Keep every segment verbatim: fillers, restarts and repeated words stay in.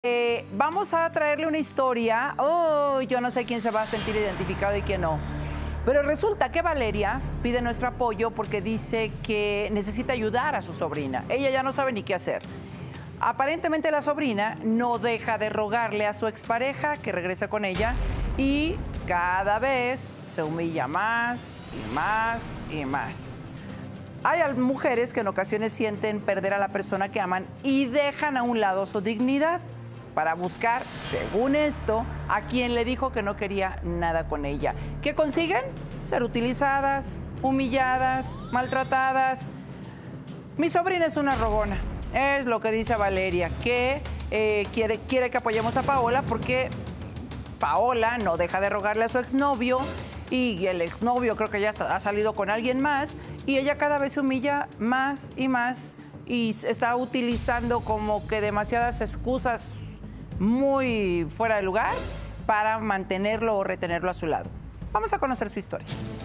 Eh, vamos a traerle una historia. Oh, yo no sé quién se va a sentir identificado y quién no. Pero resulta que Valeria pide nuestro apoyo porque dice que necesita ayudar a su sobrina. Ella ya no sabe ni qué hacer. Aparentemente la sobrina no deja de rogarle a su expareja que regrese con ella y cada vez se humilla más y más y más. Hay mujeres que en ocasiones sienten perder a la persona que aman y dejan a un lado su dignidad para buscar, según esto, a quien le dijo que no quería nada con ella. ¿Qué consiguen? Ser utilizadas, humilladas, maltratadas. Mi sobrina es una rogona, es lo que dice Valeria, que eh, quiere, quiere que apoyemos a Paola porque Paola no deja de rogarle a su exnovio y el exnovio creo que ya está, ha salido con alguien más y ella cada vez se humilla más y más y está utilizando como que demasiadas excusas muy fuera de lugar para mantenerlo o retenerlo a su lado. Vamos a conocer su historia.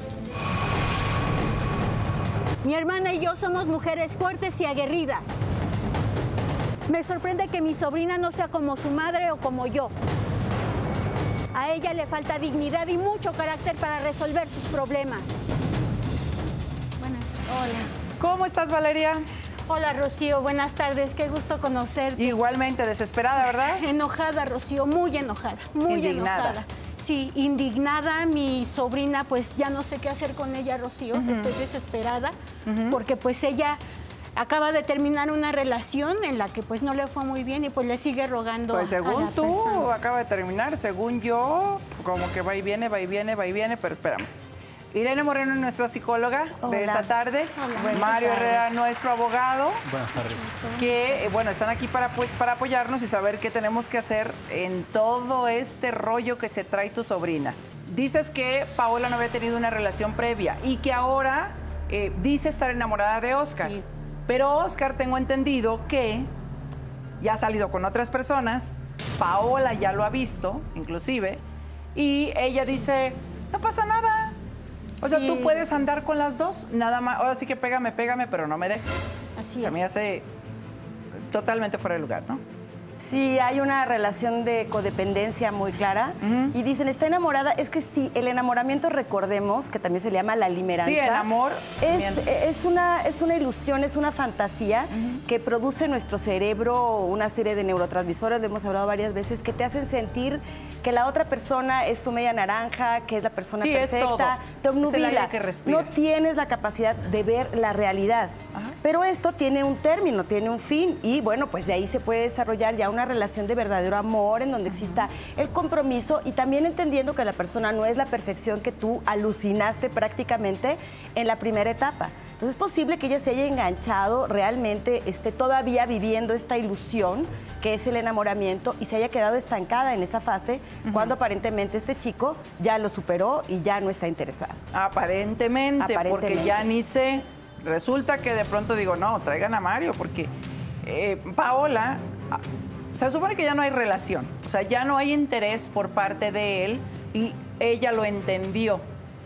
Mi hermana y yo somos mujeres fuertes y aguerridas. Me sorprende que mi sobrina no sea como su madre o como yo. A ella le falta dignidad y mucho carácter para resolver sus problemas. Buenas. Hola. ¿Cómo estás, Valeria? Hola, Rocío. Buenas tardes. Qué gusto conocerte. Igualmente, desesperada, ¿verdad? Enojada, Rocío. Muy enojada. Muy indignada. enojada. Sí, indignada. Mi sobrina, pues ya no sé qué hacer con ella, Rocío. Uh-huh. Estoy desesperada uh-huh. porque pues ella acaba de terminar una relación en la que pues no le fue muy bien y pues le sigue rogando pues a, según a la tú, persona. Acaba de terminar, según yo, como que va y viene, va y viene, va y viene, pero espérame. Irene Moreno, nuestra psicóloga Hola. de esta tarde. Hola. Mario Herrera, nuestro abogado. Buenas tardes. Que, bueno, están aquí para, para apoyarnos y saber qué tenemos que hacer en todo este rollo que se trae tu sobrina. Dices que Paola no había tenido una relación previa y que ahora eh, dice estar enamorada de Oscar. Sí. Pero Oscar, tengo entendido que ya ha salido con otras personas, Paola ya lo ha visto, inclusive, y ella dice, no pasa nada. O sea, Sí. tú puedes andar con las dos, nada más. Ahora sí que pégame, pégame, pero no me dejes. Así O sea, es. me hace totalmente fuera de lugar, ¿no? Sí, hay una relación de codependencia muy clara. Uh-huh. Y dicen, está enamorada. Es que sí, el enamoramiento, recordemos, que también se le llama la limeranza. Sí, el amor. Es, es, una, es una ilusión, es una fantasía uh-huh. que produce en nuestro cerebro una serie de neurotransmisores, lo hemos hablado varias veces, que te hacen sentir que la otra persona es tu media naranja, que es la persona Sí, perfecta. es todo. Te obnubila. Es el aire que respira. No tienes la capacidad de ver la realidad. Ajá. Pero esto tiene un término, tiene un fin y bueno, pues de ahí se puede desarrollar ya una relación de verdadero amor en donde exista el compromiso y también entendiendo que la persona no es la perfección que tú alucinaste prácticamente en la primera etapa. Entonces es posible que ella se haya enganchado, realmente esté todavía viviendo esta ilusión que es el enamoramiento y se haya quedado estancada en esa fase uh-huh. cuando aparentemente este chico ya lo superó y ya no está interesado. Aparentemente, Aparentemente. porque ya ni sé. Resulta que de pronto digo, no, traigan a Mario, porque eh, Paola, se supone que ya no hay relación, o sea, ya no hay interés por parte de él y ella lo entendió,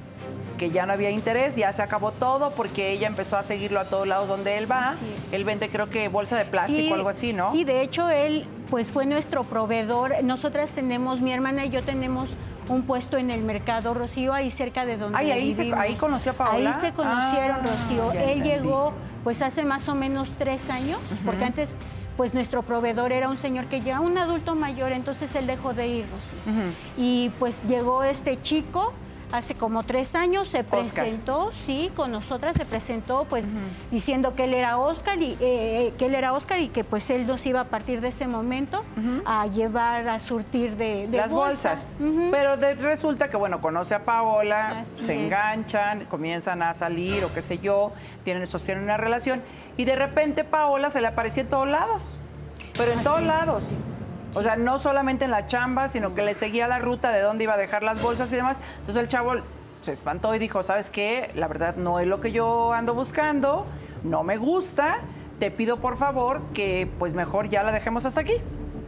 que ya no había interés, ya se acabó todo porque ella empezó a seguirlo a todos lados donde él va. Él vende, creo que bolsa de plástico o Sí, algo así, ¿no? Sí, de hecho, él pues fue nuestro proveedor. Nosotras tenemos, mi hermana y yo tenemos un puesto en el mercado, Rocío, ahí cerca de donde Ay, ahí, se, vivimos. ahí conoció a Paola. Ahí se conocieron, Ah, Rocío. ya Él entendí. llegó pues hace más o menos tres años, uh-huh. porque antes pues nuestro proveedor era un señor que ya un adulto mayor, entonces él dejó de ir, Rocío. Uh-huh. Y pues llegó este chico hace como tres años, se presentó, Oscar. sí, con nosotras, se presentó pues uh-huh. diciendo que él era Oscar y eh, que él era Oscar y que pues él nos iba a partir de ese momento uh-huh. a llevar, a surtir de, de las bolsa. bolsas. Uh-huh. Pero de, resulta que, bueno, conoce a Paola, Así se es. enganchan, comienzan a salir o qué sé yo, tienen, sostienen una relación y de repente Paola se le aparecía en todos lados, pero en Así todos es. lados. O sea, no solamente en la chamba, sino que le seguía la ruta de dónde iba a dejar las bolsas y demás. Entonces el chavo se espantó y dijo, ¿sabes qué? La verdad no es lo que yo ando buscando, no me gusta, te pido por favor que pues mejor ya la dejemos hasta aquí.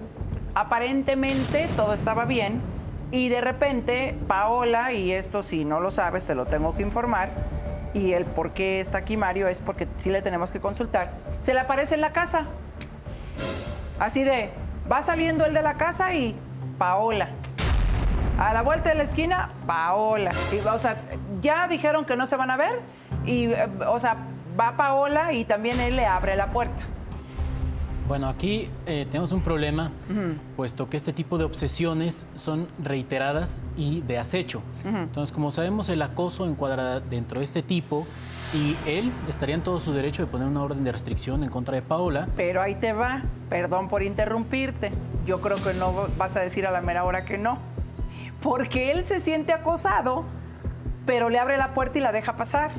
Aparentemente todo estaba bien y de repente Paola, y esto si no lo sabes te lo tengo que informar, y el por qué está aquí Mario es porque sí le tenemos que consultar, se le aparece en la casa. Así de, Va saliendo él de la casa y Paola. A la vuelta de la esquina, Paola. Y, o sea, ya dijeron que no se van a ver y, o sea, va Paola y también él le abre la puerta. Bueno, aquí eh, tenemos un problema, Uh-huh. puesto que este tipo de obsesiones son reiteradas y de acecho. Uh-huh. Entonces, como sabemos, el acoso encuadra dentro de este tipo y él estaría en todo su derecho de poner una orden de restricción en contra de Paola. Pero ahí te va, perdón por interrumpirte. Yo creo que no vas a decir a la mera hora que no. Porque él se siente acosado, pero le abre la puerta y la deja pasar.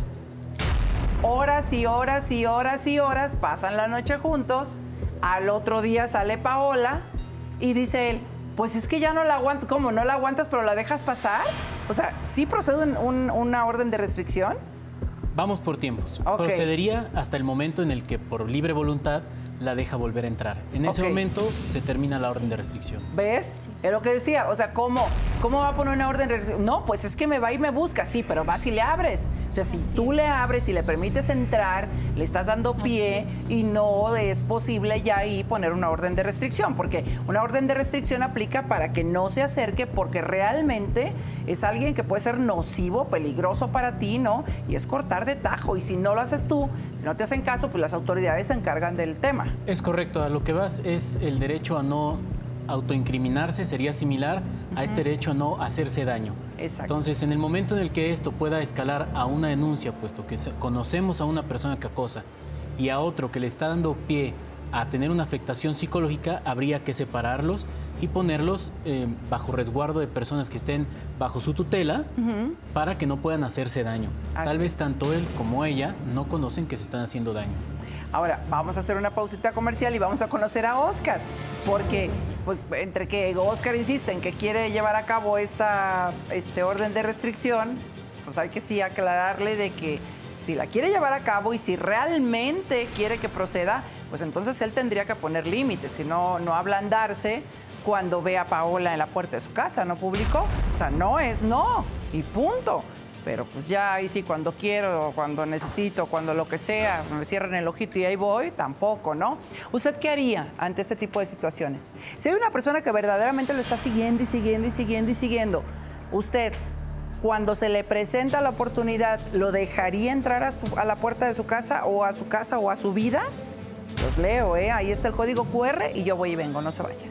Horas y horas y horas y horas pasan la noche juntos. Al otro día sale Paola y dice él, pues es que ya no la aguanto. ¿Cómo? ¿No la aguantas pero la dejas pasar? O sea, ¿sí procede un, un, una orden de restricción? Vamos por tiempos. Ok. Procedería hasta el momento en el que por libre voluntad la deja volver a entrar. En ese Ok. momento se termina la orden de restricción. ¿Ves? Es lo que decía. O sea, ¿cómo, ¿cómo va a poner una orden de restricción? No, pues es que me va y me busca. Sí, pero vas y le abres. O sea, si tú le abres y le permites entrar, le estás dando pie y no es posible ya ahí poner una orden de restricción. Porque una orden de restricción aplica para que no se acerque porque realmente es alguien que puede ser nocivo, peligroso para ti, ¿no? Y es cortar de tajo. Y si no lo haces tú, si no te hacen caso, pues las autoridades se encargan del tema. Es correcto, a lo que vas es el derecho a no autoincriminarse, sería similar a este derecho a no hacerse daño. Exacto. Entonces, en el momento en el que esto pueda escalar a una denuncia, puesto que se- conocemos a una persona que acosa y a otro que le está dando pie a tener una afectación psicológica, habría que separarlos y ponerlos eh, bajo resguardo de personas que estén bajo su tutela para que no puedan hacerse daño. Así Tal vez es. tanto él como ella no conocen que se están haciendo daño. Ahora, vamos a hacer una pausita comercial y vamos a conocer a Oscar, porque pues entre que Oscar insiste en que quiere llevar a cabo esta este orden de restricción, pues hay que sí aclararle de que si la quiere llevar a cabo y si realmente quiere que proceda, pues entonces él tendría que poner límites, y no, no ablandarse cuando ve a Paola en la puerta de su casa, ¿no, público? O sea, no es no, y punto. Pero pues ya ahí sí, cuando quiero, cuando necesito, cuando lo que sea, me cierran el ojito y ahí voy, tampoco, ¿no? ¿Usted qué haría ante este tipo de situaciones? Si hay una persona que verdaderamente lo está siguiendo y siguiendo y siguiendo y siguiendo, usted, cuando se le presenta la oportunidad, ¿lo dejaría entrar a, su- a la puerta de su casa o a su casa o a su vida? Los leo, ¿eh? Ahí está el código cu erre y yo voy y vengo, no se vaya.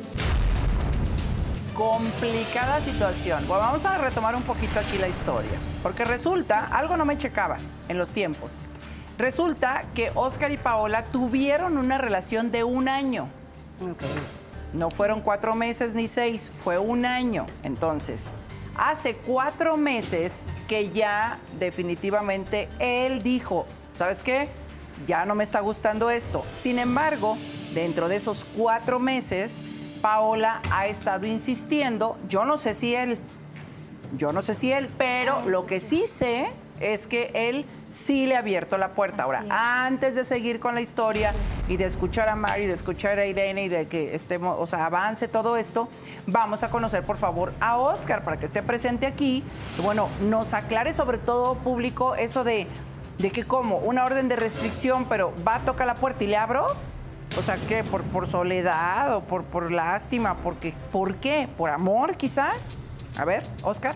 Complicada situación. Bueno, vamos a retomar un poquito aquí la historia, porque resulta, algo no me checaba en los tiempos. Resulta que Oscar y Paola tuvieron una relación de un año. No fueron cuatro meses ni seis, fue un año. Entonces, hace cuatro meses que ya definitivamente él dijo, ¿sabes qué? Ya no me está gustando esto. Sin embargo, dentro de esos cuatro meses, Paola ha estado insistiendo, yo no sé si él, yo no sé si él, pero lo que sí sé es que él sí le ha abierto la puerta. Ahora, antes de seguir con la historia y de escuchar a Mari, de escuchar a Irene y de que estemos, o sea, avance todo esto, vamos a conocer, por favor, a Oscar para que esté presente aquí. Y bueno, nos aclare sobre todo, público, eso de, de que como una orden de restricción, pero va, toca la puerta y le abro. O sea, ¿qué? ¿Por, por soledad o por, por lástima? Porque, ¿por qué? ¿Por amor, quizá? A ver, Oscar.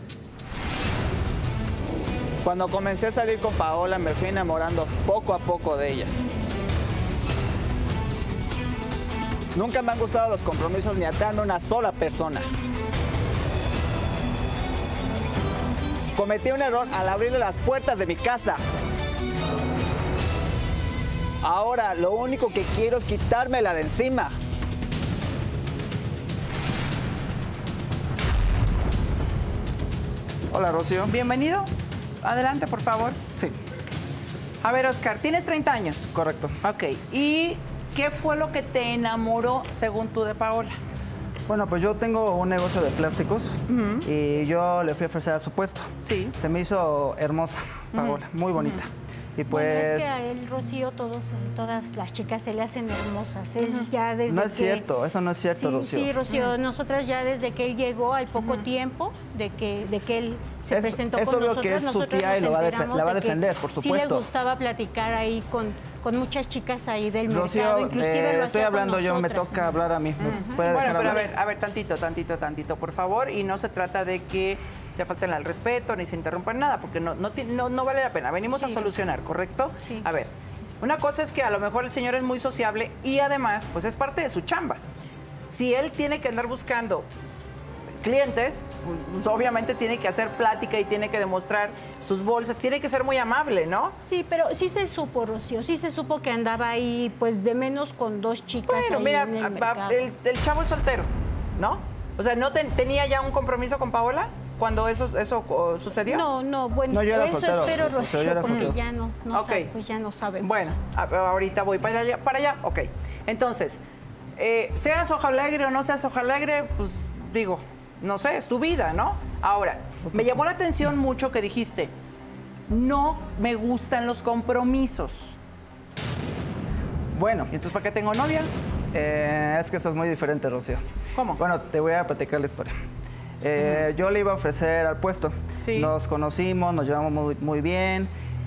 Cuando comencé a salir con Paola me fui enamorando poco a poco de ella. Nunca me han gustado los compromisos ni atar a una sola persona. Cometí un error al abrirle las puertas de mi casa. Ahora lo único que quiero es quitármela de encima. Hola, Rocío. Bienvenido. Adelante, por favor. Sí, A ver, Oscar, tienes treinta años. correcto. Ok. ¿Y qué fue lo que te enamoró, según tú, de Paola? Bueno, pues yo tengo un negocio de plásticos y yo le fui a ofrecer a su puesto. Sí. Se me hizo hermosa, Paola, muy bonita. Y pues... Bueno, es que a él, Rocío, todos, todas las chicas se le hacen hermosas. Él ya desde No es que- cierto, eso no es cierto, Sí, Rocío. sí, Rocío, nosotras ya desde que él llegó, al poco tiempo de que, de que él se Es- presentó es con obvio nosotros, que es su nosotras tía y nos lo va a defen- enteramos la va a de que defender, por sí le supuesto. gustaba platicar ahí con, con muchas chicas ahí del Rocío, mercado, inclusive eh, lo estoy hacía hablando con yo, me nosotras. toca hablar a mí. ¿Me Ujú. puede Bueno, dejar pero a hablar? ver, a ver, tantito, tantito, tantito, por favor. Y no se trata de que se falten al respeto ni se interrumpan nada, porque no, no, ti- no, no vale la pena. Venimos Sí, a solucionar, ¿correcto? Sí. A ver, una cosa es que a lo mejor el señor es muy sociable y además, pues es parte de su chamba. Si él tiene que andar buscando clientes, pues obviamente tiene que hacer plática y tiene que demostrar sus bolsas, tiene que ser muy amable, ¿no? Sí, pero sí se supo, Rocío, sí se supo que andaba ahí, pues de menos con dos chicas Bueno, ahí mira, en el a- a- mercado. el, el chavo es soltero, ¿no? O sea, ¿no ten- tenía ya un compromiso con Paola cuando eso, eso oh, sucedió? No, no, bueno, No, yo era eso soltero, espero, Rocío, Rocío, yo era porque soltero. ya no, no Ok. sabe, pues ya no sabemos. Bueno, a- ahorita voy para allá, para allá. Ok. Entonces, eh, seas hoja alegre o no seas hoja alegre, pues digo, no sé, es tu vida, ¿no? Ahora, me llamó la atención mucho que dijiste, no me gustan los compromisos. Bueno, ¿Y entonces para qué tengo novia? eh, es que eso es muy diferente, Rocío. ¿Cómo? Bueno, te voy a platicar la historia. Eh, Yo le iba a ofrecer al puesto. Sí. Nos conocimos, nos llevamos muy, muy bien.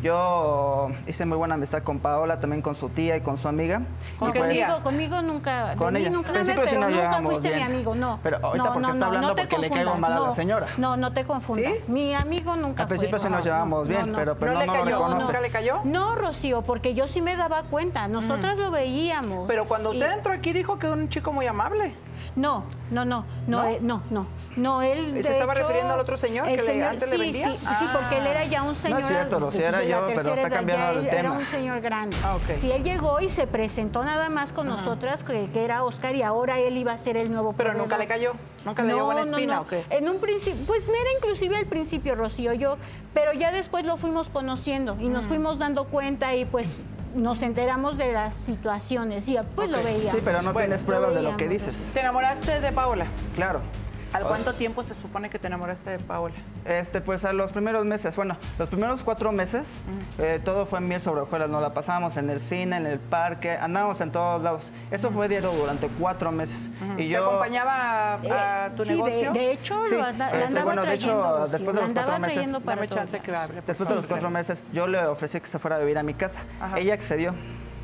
Yo hice muy buena amistad con Paola, también con su tía y con su amiga. ¿Con Y qué pues, tía? Conmigo, conmigo nunca, de Con mí ella. nunca, Al principio sí pero nos nunca llevamos fuiste bien. mi amigo, no. Pero ahorita no, porque no, está no, hablando no te porque le caigo confundas, mal a la no. señora. No, no te confundas. ¿Sí? Mi amigo nunca Al principio fue, sí nos Rocío, llevamos no, bien, no. pero, pero ¿No no, le no lo cayó? reconoce. ¿Nunca le cayó? No, Rocío, porque yo sí me daba cuenta, nosotras lo veíamos. Pero cuando usted Y- entró aquí dijo que era un chico muy amable. No, no, no, no, ¿No? eh, no, no, no, él ¿Se de estaba hecho, refiriendo al otro señor el que le- señor- antes le sí, vendía? Sí, sí, Ah. porque él era ya un señor. No es cierto, Rocío, pues, era de la yo, pero tercera está edad, cambiando ya el él Era tema. un señor grande. Ah, ok. Sí, él llegó y se presentó nada más con nosotras, que, que era Oscar, y ahora él iba a ser el nuevo Pero proveedor. nunca le cayó, nunca le dio No, buena no, espina, no. ¿o qué? En un principio, pues era inclusive al principio, Rocío, yo, pero ya después lo fuimos conociendo y Mm. nos fuimos dando cuenta y pues nos enteramos de las situaciones y pues lo veíamos. Sí, pero no Bueno, tienes pruebas lo de lo que veíamos, dices. ¿Te enamoraste de Paola? Claro. ¿Al cuánto tiempo se supone que te enamoraste de Paola? Este, pues a los primeros meses, bueno, los primeros cuatro meses, eh, todo fue miel sobre hojuelas, nos la pasábamos en el cine, en el parque, andábamos en todos lados. Eso fue diario durante cuatro meses. Y ¿Te yo, acompañaba a, a tu Eh, sí, de- negocio? De, hecho, Sí, lo anda- este, la andaba bueno, de hecho, trayendo, Rocío, después de la los andaba cuatro meses- trayendo para Dame todos chance que lados. hable, por después de favor. los cuatro meses, yo le ofrecí que se fuera a vivir a mi casa. Ajá. Ella accedió.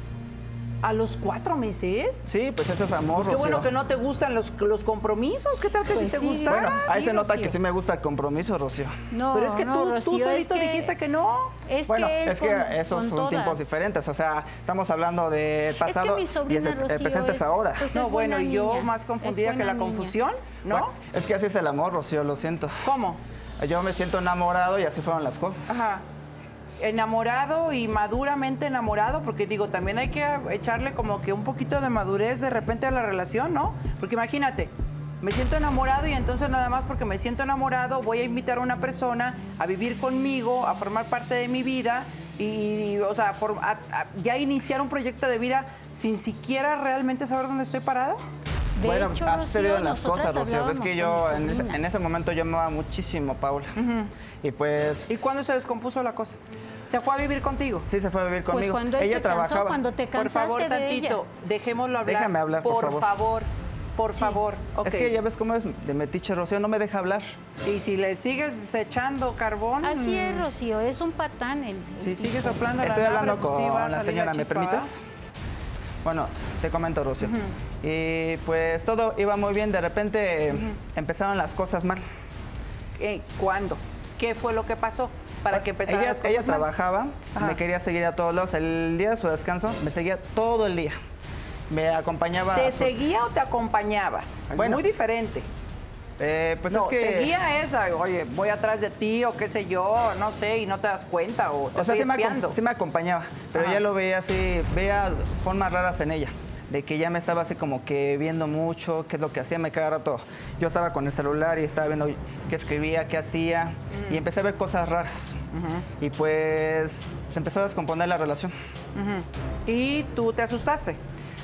¿A los cuatro meses? Sí, pues eso es amor, Pues qué bueno Rocío. que no te gustan los, los compromisos. ¿Qué tal que Pues si te sí. gustaran? Bueno, ahí Sí, se nota Rocío. que sí me gusta el compromiso, Rocío. No, Pero es que no, tú, tú Rocío, es solito dijiste que no. Es Bueno, que él es que con- esos con son tiempos todas. diferentes, o sea, estamos hablando del pasado es que mi y sobrina es el, el Rocío presente es es- ahora. pues, No, es bueno, buena y yo niña, más es confundida que la buena niña. confusión, ¿no? Bueno, es que así es el amor, Rocío, lo siento. ¿Cómo? Yo me siento enamorado y así fueron las cosas. Ajá. Enamorado y maduramente enamorado, porque digo, también hay que echarle como que un poquito de madurez de repente a la relación, ¿no? Porque imagínate, me siento enamorado y entonces nada más porque me siento enamorado voy a invitar a una persona a vivir conmigo, a formar parte de mi vida y, y, o sea, for- a- a- ya iniciar un proyecto de vida sin siquiera realmente saber dónde estoy parado. De bueno, hecho, ha Rocío, sucedido en las nosotras cosas, Rocío. Ves que yo hablábamos con en mi ese, sobrina. en ese momento yo amaba muchísimo a Paula. Y pues ¿Y cuándo se descompuso la cosa? ¿Se fue a vivir contigo? sí se fue a vivir Pues conmigo. cuando él Ella se cansó, trabajaba. cuando te Por cansaste favor, de ella. tantito, dejémoslo hablar. Déjame hablar, por favor. favor, por favor. Ok. Es que ya ves cómo es de metiche, Rocío, no me deja hablar. Y si le sigues echando carbón... Así es, mm, Rocío, es un patán el. Si sigues soplando Estoy la hablando nabra, pues con sí va a la salir señora, ¿me chispa, ¿verdad? permites? Bueno, te comento, Rocío. Y pues todo iba muy bien, de repente empezaron las cosas mal. Eh, ¿Cuándo? ¿Qué fue lo que pasó para que empezaran ella las cosas ella mal? trabajaba, Ajá. me quería seguir a todos lados. El día de su descanso me seguía todo el día. Me acompañaba. ¿Te a su- seguía o te acompañaba? Es Bueno, muy diferente. Eh, pues no, es que. seguía esa, oye, voy atrás de ti o qué sé yo, no sé, y no te das cuenta o te O sea, estoy sí me, acom- espiando. sí me acompañaba, pero Ajá. ya lo veía así, veía formas raras en ella, de que ya me estaba así como que viendo mucho, qué es lo que hacía, me cada rato. Yo estaba con el celular y estaba viendo qué escribía, qué hacía, y empecé a ver cosas raras. Y pues se empezó a descomponer la relación. Ujú. Y tú te asustaste.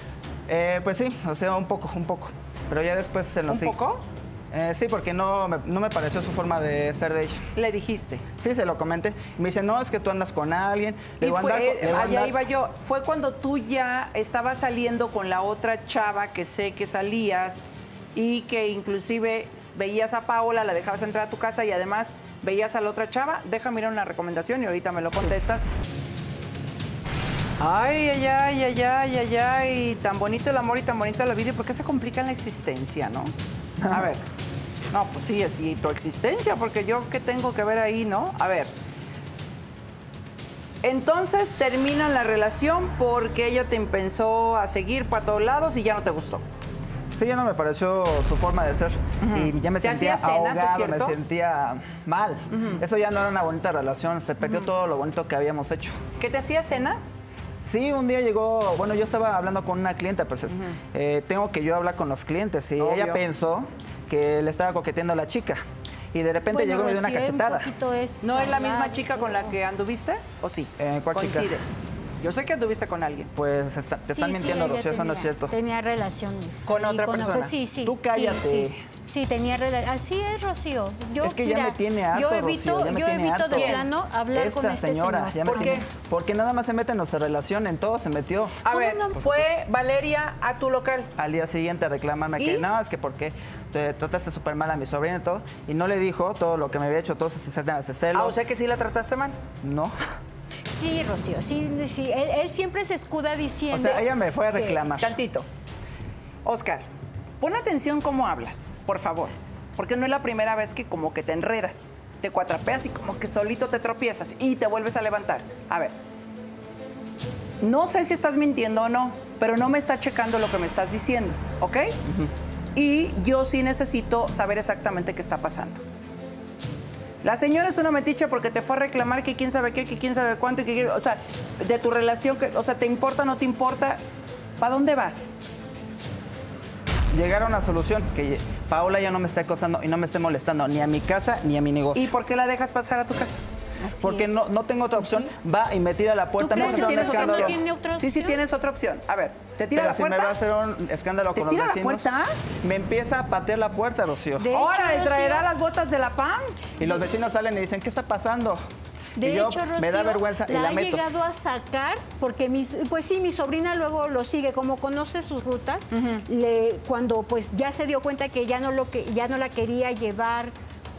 Eh, pues sí, o sea, un poco, un poco. Pero ya después se lo ¿Un poco? Eh, sí, porque no me, no me pareció su forma de ser de ella. Le dijiste. Sí, se lo comenté. Me dice, no, es que tú andas con alguien. Y Le digo, fue, "Andar con- le digo, allá andar". iba yo. Fue cuando tú ya estabas saliendo con la otra chava que sé que salías y que inclusive veías a Paola, la dejabas entrar a tu casa y además veías a la otra chava. Déjame ir a una recomendación y ahorita me lo contestas. Ay, ay, ay, ay, ay, ay, ay, tan bonito el amor y tan bonita la vida, ¿y por qué se complica la existencia, no? A ver, no, pues sí, así tu existencia, porque yo qué tengo que ver ahí, ¿no? A ver. Entonces terminan la relación porque ella te empezó a seguir para todos lados y ya no te gustó. Sí, ya no me pareció su forma de ser. Uh-huh. Y ya me ¿Te sentía hacía cenas, ahogado, es cierto? me sentía mal. Uh-huh. Eso ya no era una bonita relación, se perdió uh-huh. todo lo bonito que habíamos hecho. ¿Qué te hacía cenas? Sí, un día llegó, bueno, yo estaba hablando con una clienta, pues uh-huh. eh, tengo que yo hablar con los clientes y Obvio. ella pensó que le estaba coqueteando a la chica. Y de repente bueno, llegó y me dio una cachetada. Es ¿No es la misma chica con la que anduviste? ¿O sí? Eh, ¿Cuál Coincide. chica? Yo sé que anduviste con alguien. Pues está, te sí, están mintiendo, sí, Rocío, eso no es cierto. Tenía relaciones. ¿Con otra con persona? Otro, sí, sí. Tú cállate. Sí, sí. Sí, tenía relaciones. Así es, Rocío. Yo, es que mira, ya me tiene harto, yo evito, Rocío, ya me yo tiene evito harto. de plano hablar Esta con este señora, señor. Ya me ¿Por tiene, qué? Porque nada más se mete en nuestra relación, en todo se metió. A ver, no? fue Valeria a tu local. Al día siguiente a reclamarme ¿Y? que no, es que porque te trataste súper mal a mi sobrina y todo. Y no le dijo todo lo que me había hecho, todos esos celos. Ah, o sea que sí la trataste mal. No. Sí, Rocío, sí, sí. Él, él siempre se escuda diciendo... O sea, ella me fue a reclamar. Tantito. Oscar, pon atención cómo hablas, por favor. Porque no es la primera vez que como que te enredas, te cuatrapeas y como que solito te tropiezas y te vuelves a levantar. A ver, no sé si estás mintiendo o no, pero no me está checando lo que me estás diciendo, ¿ok? Uh-huh. Y yo sí necesito saber exactamente qué está pasando. La señora es una metiche porque te fue a reclamar que quién sabe qué, que quién sabe cuánto, que, o sea, de tu relación, que, o sea, ¿te importa o no te importa? ¿Para dónde vas? Llegar a una solución, que Paola ya no me esté acosando y no me esté molestando ni a mi casa ni a mi negocio. ¿Y por qué la dejas pasar a tu casa? Así Porque es. no, no tengo otra opción, ¿Sí? va y me tira a la puerta. ¿Tú Me crees hace que un tienes otra escándalo. opción? ¿Tiene otra opción? Sí, sí tienes otra opción. A ver, ¿te tira Pero la si puerta? me va a hacer un escándalo ¿Te con tira los la vecinos, puerta? me empieza a patear la puerta, Rocío. De Ahora, hecho, ¿le traerá Rocío, las botas de la P A M? Y los vecinos salen y dicen, ¿qué está pasando? De y yo, hecho, Rocío, me da vergüenza y la, la ha meto. llegado a sacar porque mis, pues sí, mi sobrina luego lo sigue, como conoce sus rutas, uh-huh. le, cuando pues ya se dio cuenta que ya no lo que ya no la quería llevar,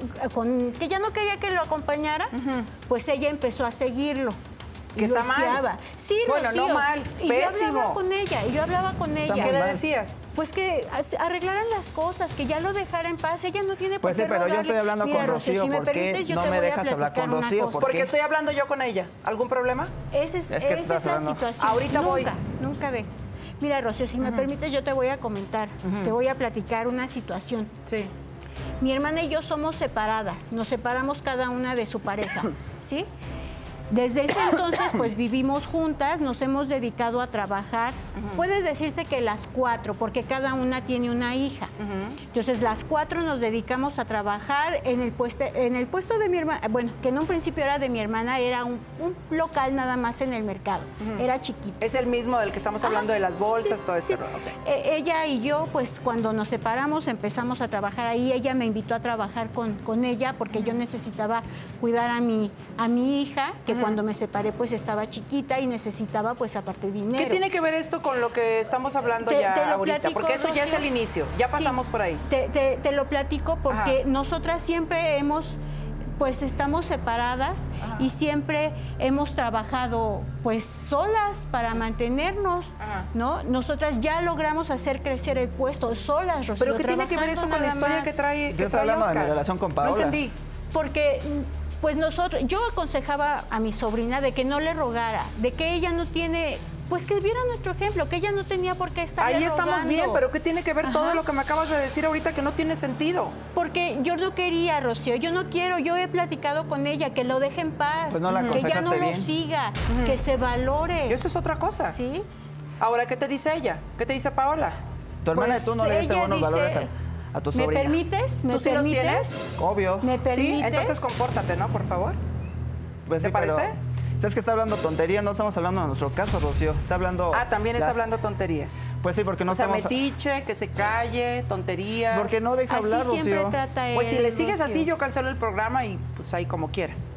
con, que ya no quería que lo acompañara, uh-huh. pues ella empezó a seguirlo. Que está mal. Sí, bueno, Rocío. no mal, y pésimo. yo hablaba con ella, y yo hablaba con Está ella. ¿Qué le mal. decías? Pues que arreglaran las cosas, que ya lo dejara en paz. Ella no tiene por Pues qué sí, pero yo rogarle. estoy hablando Mira, con Rocío, si me ¿por qué permites, yo no te me voy a dejas hablar platicar con una Rocío? cosa. ¿Por Porque qué? estoy hablando yo con ella. ¿Algún problema? Esa es, Es que esa estás es la hablando. situación. Ahorita nunca, voy. Nunca deja. Mira, Rocío, si uh-huh. me permites, yo te voy a comentar, uh-huh. te voy a platicar una situación. Sí. Mi hermana y yo somos separadas, nos separamos cada una de su pareja, ¿sí? Desde ese entonces, pues vivimos juntas, nos hemos dedicado a trabajar. Uh-huh. Puede decirse que las cuatro, porque cada una tiene una hija. Uh-huh. Entonces, las cuatro nos dedicamos a trabajar en el puesto, en el puesto de mi hermana, bueno, que en un principio era de mi hermana, era un, un local nada más en el mercado, uh-huh. era chiquito. Es el mismo del que estamos hablando, ah, de las bolsas, sí, todo esto. Sí. Okay. Eh, ella y yo, pues cuando nos separamos, empezamos a trabajar ahí. Ella me invitó a trabajar con, con ella porque uh-huh. yo necesitaba cuidar a mi, a mi hija, que cuando me separé pues estaba chiquita y necesitaba pues aparte dinero. ¿Qué tiene que ver esto con lo que estamos hablando te, ya te ahorita? Platico, porque eso Rocío. Ya es el inicio, ya pasamos sí, por ahí. Te, te, te lo platico porque Ajá. nosotras siempre hemos, pues estamos separadas Ajá. y siempre hemos trabajado pues solas para mantenernos, Ajá. ¿no? Nosotras ya logramos hacer crecer el puesto solas, Rocío. ¿Pero qué tiene que ver eso con la historia más. que trae, que Yo estoy trae hablando Oscar? de mi relación con Paola. No entendí. Porque pues nosotros, yo aconsejaba a mi sobrina de que no le rogara, de que ella no tiene, pues que viera nuestro ejemplo, que ella no tenía por qué estar Ahí rogando. estamos bien, pero ¿qué tiene que ver Ajá. todo lo que me acabas de decir ahorita que no tiene sentido? Porque yo no quería, Rocío, yo no quiero, yo he platicado con ella, que lo deje en paz, pues no la que ya no bien. lo siga, uh-huh. que se valore. Y eso es otra cosa. Sí. Ahora, ¿qué te dice ella? ¿Qué te dice Paola? Tu hermana pues y tú no le diste buenos dice, valores a, a tu sobrina. ¿Me permites? ¿Me ¿Tú sí permites? los tienes? Obvio. ¿Me permites? Sí, entonces compórtate, ¿no? Por favor. Pues ¿Te sí, parece? Pero, ¿sabes que está hablando tonterías? No estamos hablando de nuestro caso, Rocío. Está hablando... Ah, también las... está hablando tonterías. Pues sí, porque no o sea, estamos... metiche, que se calle, tonterías. Porque no deja así hablar, siempre Rocío. Trata él, Pues si le sigues Rocío. así, yo cancelo el programa y pues ahí como quieras.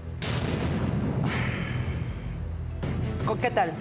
¿Qué tal?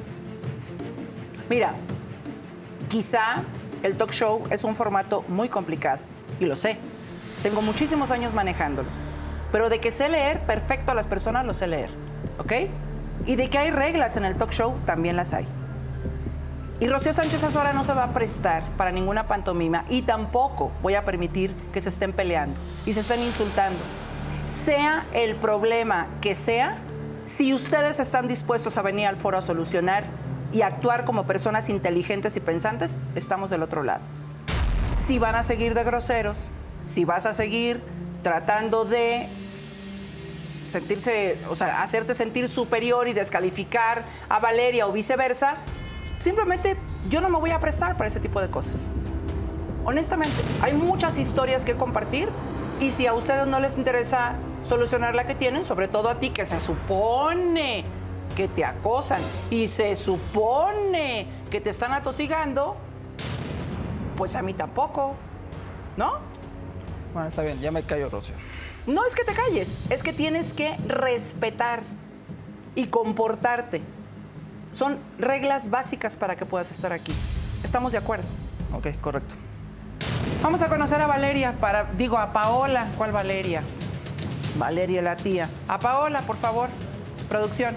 Mira, quizá el talk show es un formato muy complicado, y lo sé. Tengo muchísimos años manejándolo. Pero de que sé leer perfecto a las personas, lo sé leer. ¿Ok? Y de que hay reglas en el talk show, también las hay. Y Rocío Sánchez Azora no se va a prestar para ninguna pantomima y tampoco voy a permitir que se estén peleando y se estén insultando. Sea el problema que sea, si ustedes están dispuestos a venir al foro a solucionar y actuar como personas inteligentes y pensantes, estamos del otro lado. Si van a seguir de groseros, si vas a seguir tratando de sentirse, o sea, hacerte sentir superior y descalificar a Valeria o viceversa, simplemente yo no me voy a prestar para ese tipo de cosas. Honestamente, hay muchas historias que compartir y si a ustedes no les interesa solucionar la que tienen, sobre todo a ti que se supone que te acosan y se supone que te están atosigando, pues a mí tampoco, ¿no? Bueno, está bien, ya me callo, Rocío. No es que te calles, es que tienes que respetar y comportarte. Son reglas básicas para que puedas estar aquí. ¿Estamos de acuerdo? Ok, correcto. Vamos a conocer a Valeria, para, digo, a Paola. ¿Cuál Valeria? Valeria, la tía. A Paola, por favor. Producción.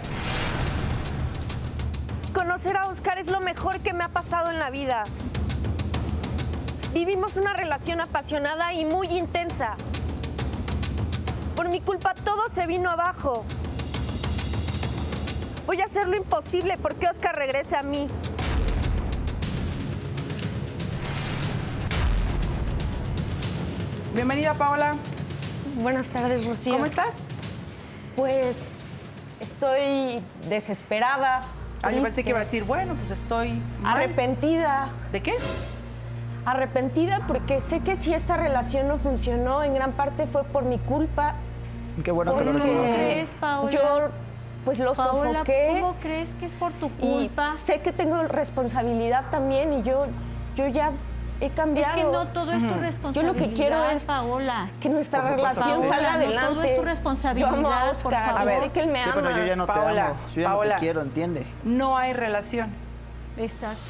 Conocer a Oscar es lo mejor que me ha pasado en la vida. Vivimos una relación apasionada y muy intensa. Por mi culpa todo se vino abajo. Voy a hacer lo imposible porque Oscar regrese a mí. Bienvenida, Paola. Buenas tardes, Rocío. ¿Cómo estás? Pues estoy desesperada. Ah, yo pensé triste, que iba a decir, bueno, pues estoy mal. arrepentida. ¿De qué? Arrepentida porque sé que si esta relación no funcionó, en gran parte fue por mi culpa. Qué bueno que lo Porque reconoces. crees, Paola? Yo pues lo Paola, sofoqué. ¿cómo crees que es por tu Y culpa? sé que tengo responsabilidad también y yo, yo ya he cambiado. Es que no todo es tu Yo responsabilidad, lo que quiero es Paola. que nuestra Por supuesto, relación sí. salga Paola, no adelante. todo es tu responsabilidad, Yo amo a por Oscar, favor. y A sé ver, que él me Sí, ama. pero yo ya no Paola, te amo. Yo ya Paola. no te quiero, entiende. No hay relación. Exacto,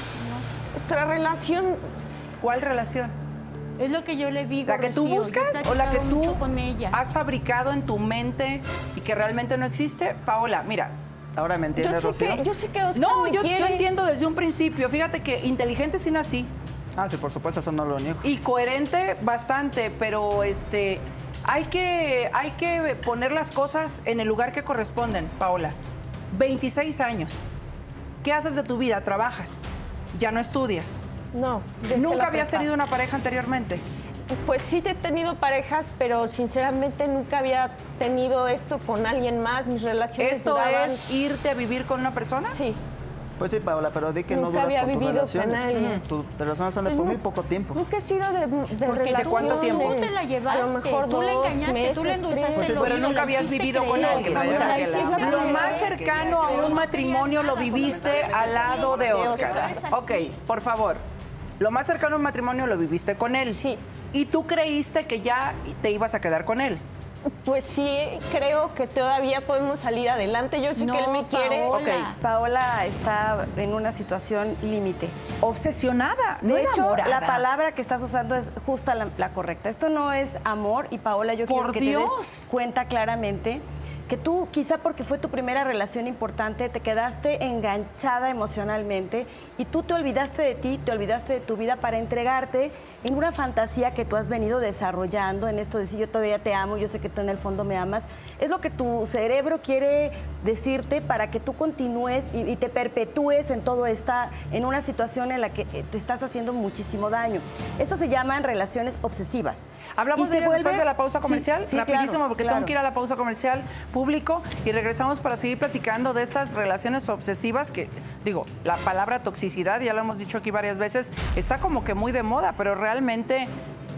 no, Nuestra relación, ¿Cuál relación? no. Es lo que yo le digo, ¿La que tú Rocío, yo he buscas o la que platicado tú mucho con ella. has fabricado en tu mente y que realmente no existe? Paola, mira. Ahora me yo entiendes, sé, Rocío. que, yo sé que Oscar No, me yo, yo quiere. entiendo desde un principio. Fíjate que inteligente sí nací Ah, sí, por supuesto, eso no lo niego. y coherente bastante, pero este hay que, hay que poner las cosas en el lugar que corresponden, Paola. veintiséis años. ¿Qué haces de tu vida? ¿Trabajas? ¿Ya no estudias? No. dejé ¿Nunca la habías prepa. tenido una pareja anteriormente? Pues sí he tenido parejas, pero sinceramente nunca había tenido esto con alguien más. Mis relaciones ¿Esto duraban... es irte a vivir con una persona? Sí. Pues sí, Paola, pero di que no Nunca duras había con tus vivido con relaciones. nadie. Tus relaciones son de Pues por no- muy poco tiempo. Nunca he sido de, de ¿Por qué? ¿De cuánto tiempo? Tú te la llevaste, A lo mejor tú le dos engañaste, tú le meses, endulzaste tres. el Pero oído, nunca la habías hiciste vivido con creer, alguien. Paola, O sea, la hiciste lo creer. más cercano a un matrimonio lo viviste al lado de Oscar. Ok, por favor. Lo más cercano a un matrimonio lo viviste con él. Sí. Y tú creíste que ya te ibas a quedar con él. Pues sí, creo que todavía podemos salir adelante. Yo sé No, que él me quiere. Paola. Ok. Paola está en una situación límite. Obsesionada, no De hecho, enamorada. la palabra que estás usando es justa la, la correcta. Esto no es amor y Paola, yo quiero Por que te Dios. des cuenta claramente que tú, quizá porque fue tu primera relación importante, te quedaste enganchada emocionalmente y tú te olvidaste de ti, te olvidaste de tu vida para entregarte en una fantasía que tú has venido desarrollando, en esto de decir yo todavía te amo, yo sé que tú en el fondo me amas. Es lo que tu cerebro quiere decirte para que tú continúes y, y te perpetúes en todo esta, en una situación en la que eh, te estás haciendo muchísimo daño. Esto se llaman relaciones obsesivas. Hablamos Y de se ellas después vuelve- de la pausa Sí, comercial, sí, rapidísimo, claro, porque claro. tengo que ir a la pausa comercial público y regresamos para seguir platicando de estas relaciones obsesivas que, digo, la palabra toxicidad, ya lo hemos dicho aquí varias veces, está como que muy de moda, pero realmente,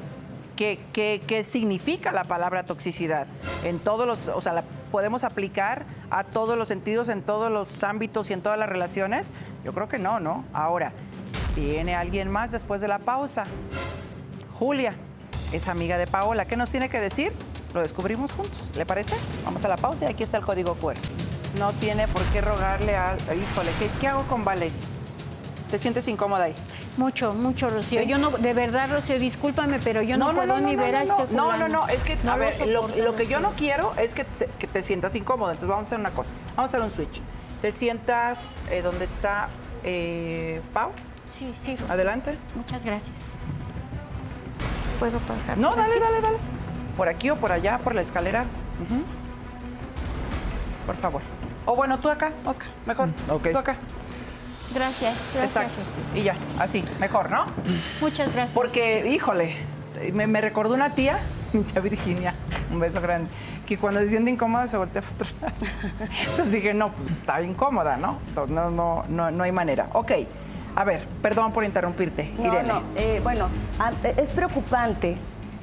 ¿qué, qué, qué significa la palabra toxicidad? En todos los, o sea, la podemos aplicar a todos los sentidos, en todos los ámbitos y en todas las relaciones. Yo creo que no, ¿no? Ahora, viene alguien más después de la pausa. Julia es amiga de Paola. ¿Qué nos tiene que decir? Lo descubrimos juntos. ¿Le parece? Vamos a la pausa y aquí está el código Q R. No tiene por qué rogarle a... Híjole, ¿qué, qué hago con Valeria? ¿Te sientes incómoda ahí? Mucho, mucho, Rocío. ¿Sí? Yo no, de verdad, Rocío, discúlpame, pero yo no, puedo ni ver a este fulano. No, no, no, es que, No a lo ver, lo, soporto, lo que yo Rocío. no quiero es que te, que te sientas incómoda. Entonces vamos a hacer una cosa. Vamos a hacer un switch. Te sientas eh, donde está eh, Pau. Sí, sí, Rocío. Adelante. Muchas gracias. ¿Puedo bajar? No, por dale, aquí? dale, dale. Por aquí o por allá, por la escalera. Ujú. Por favor. O bueno, tú acá, Oscar, mejor. ok. Tú acá. Gracias, gracias, Exacto. Rocío. Y ya, así, mejor, ¿no? Muchas gracias. Porque, híjole, me, me recordó una tía, mi tía Virginia, un beso grande, que cuando se siente incómoda se voltea para otro lado. Entonces dije, no, pues está incómoda, ¿no? Entonces, no, no, no, no hay manera. Ok, a ver, perdón por interrumpirte, No, Irene. no, eh, bueno, a- es preocupante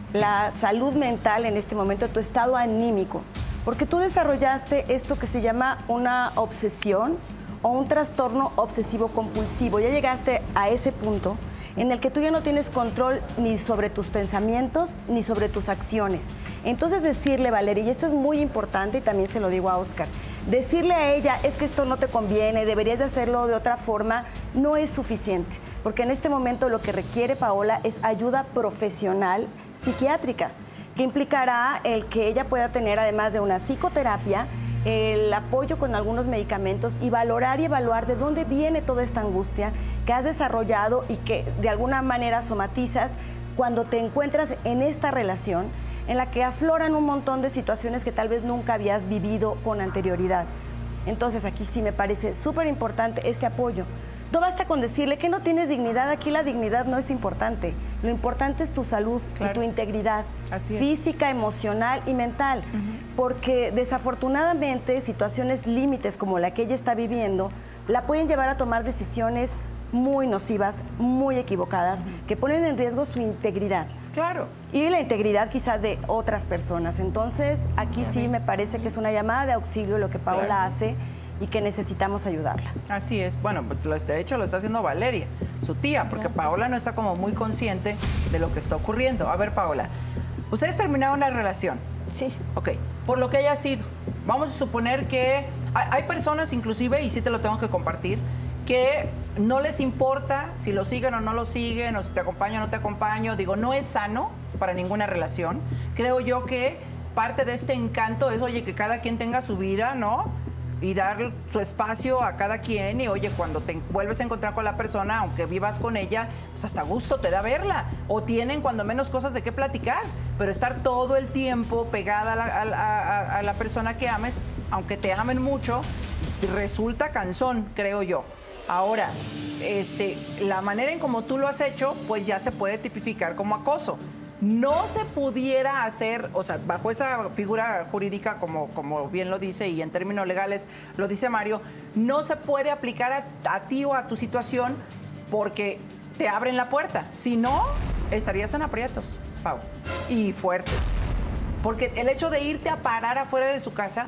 la salud mental en este momento, tu estado anímico, porque tú desarrollaste esto que se llama una obsesión o un trastorno obsesivo compulsivo. Ya llegaste a ese punto en el que tú ya no tienes control ni sobre tus pensamientos ni sobre tus acciones. Entonces decirle, Valeria, y esto es muy importante y también se lo digo a Oscar, decirle a ella, es que esto no te conviene, deberías de hacerlo de otra forma, no es suficiente, porque en este momento lo que requiere Paola es ayuda profesional psiquiátrica, que implicará el que ella pueda tener, además de una psicoterapia, el apoyo con algunos medicamentos y valorar y evaluar de dónde viene toda esta angustia que has desarrollado y que de alguna manera somatizas cuando te encuentras en esta relación en la que afloran un montón de situaciones que tal vez nunca habías vivido con anterioridad. Entonces aquí sí me parece súper importante este apoyo. No basta con decirle que no tienes dignidad, aquí la dignidad no es importante. Lo importante es tu salud Claro. y tu integridad Así es. física, emocional y mental. Porque desafortunadamente situaciones límites como la que ella está viviendo la pueden llevar a tomar decisiones muy nocivas, muy equivocadas, que ponen en riesgo su integridad. Claro. Y la integridad quizás de otras personas. Entonces, aquí sí me parece que es una llamada de auxilio lo que Paola Claro. hace y que necesitamos ayudarla. Así es. Bueno, pues lo- de hecho lo está haciendo Valeria, su tía, porque Paola no está como muy consciente de lo que está ocurriendo. A ver, Paola, ustedes terminaron una relación. Sí. Ok, por lo que haya sido. Vamos a suponer que hay, hay personas inclusive, y sí te lo tengo que compartir, que no les importa si lo siguen o no lo siguen, o si te acompaño o no te acompaño. Digo, no es sano para ninguna relación. Creo yo que parte de este encanto es, oye, que cada quien tenga su vida, ¿no? Y dar su espacio a cada quien. Y oye, cuando te vuelves a encontrar con la persona, aunque vivas con ella, pues hasta gusto te da verla. O tienen cuando menos cosas de qué platicar. Pero estar todo el tiempo pegada a la, a la- a- a la persona que ames, aunque te amen mucho, resulta cansón, creo yo. Ahora, este, la manera en como tú lo has hecho, pues ya se puede tipificar como acoso. No se pudiera hacer, o sea, bajo esa figura jurídica, como, como bien lo dice, y en términos legales lo dice Mario, no se puede aplicar a, a ti o a tu situación porque te abren la puerta. Si no, estarías en aprietos, Pau, y fuertes. Porque el hecho de irte a parar afuera de su casa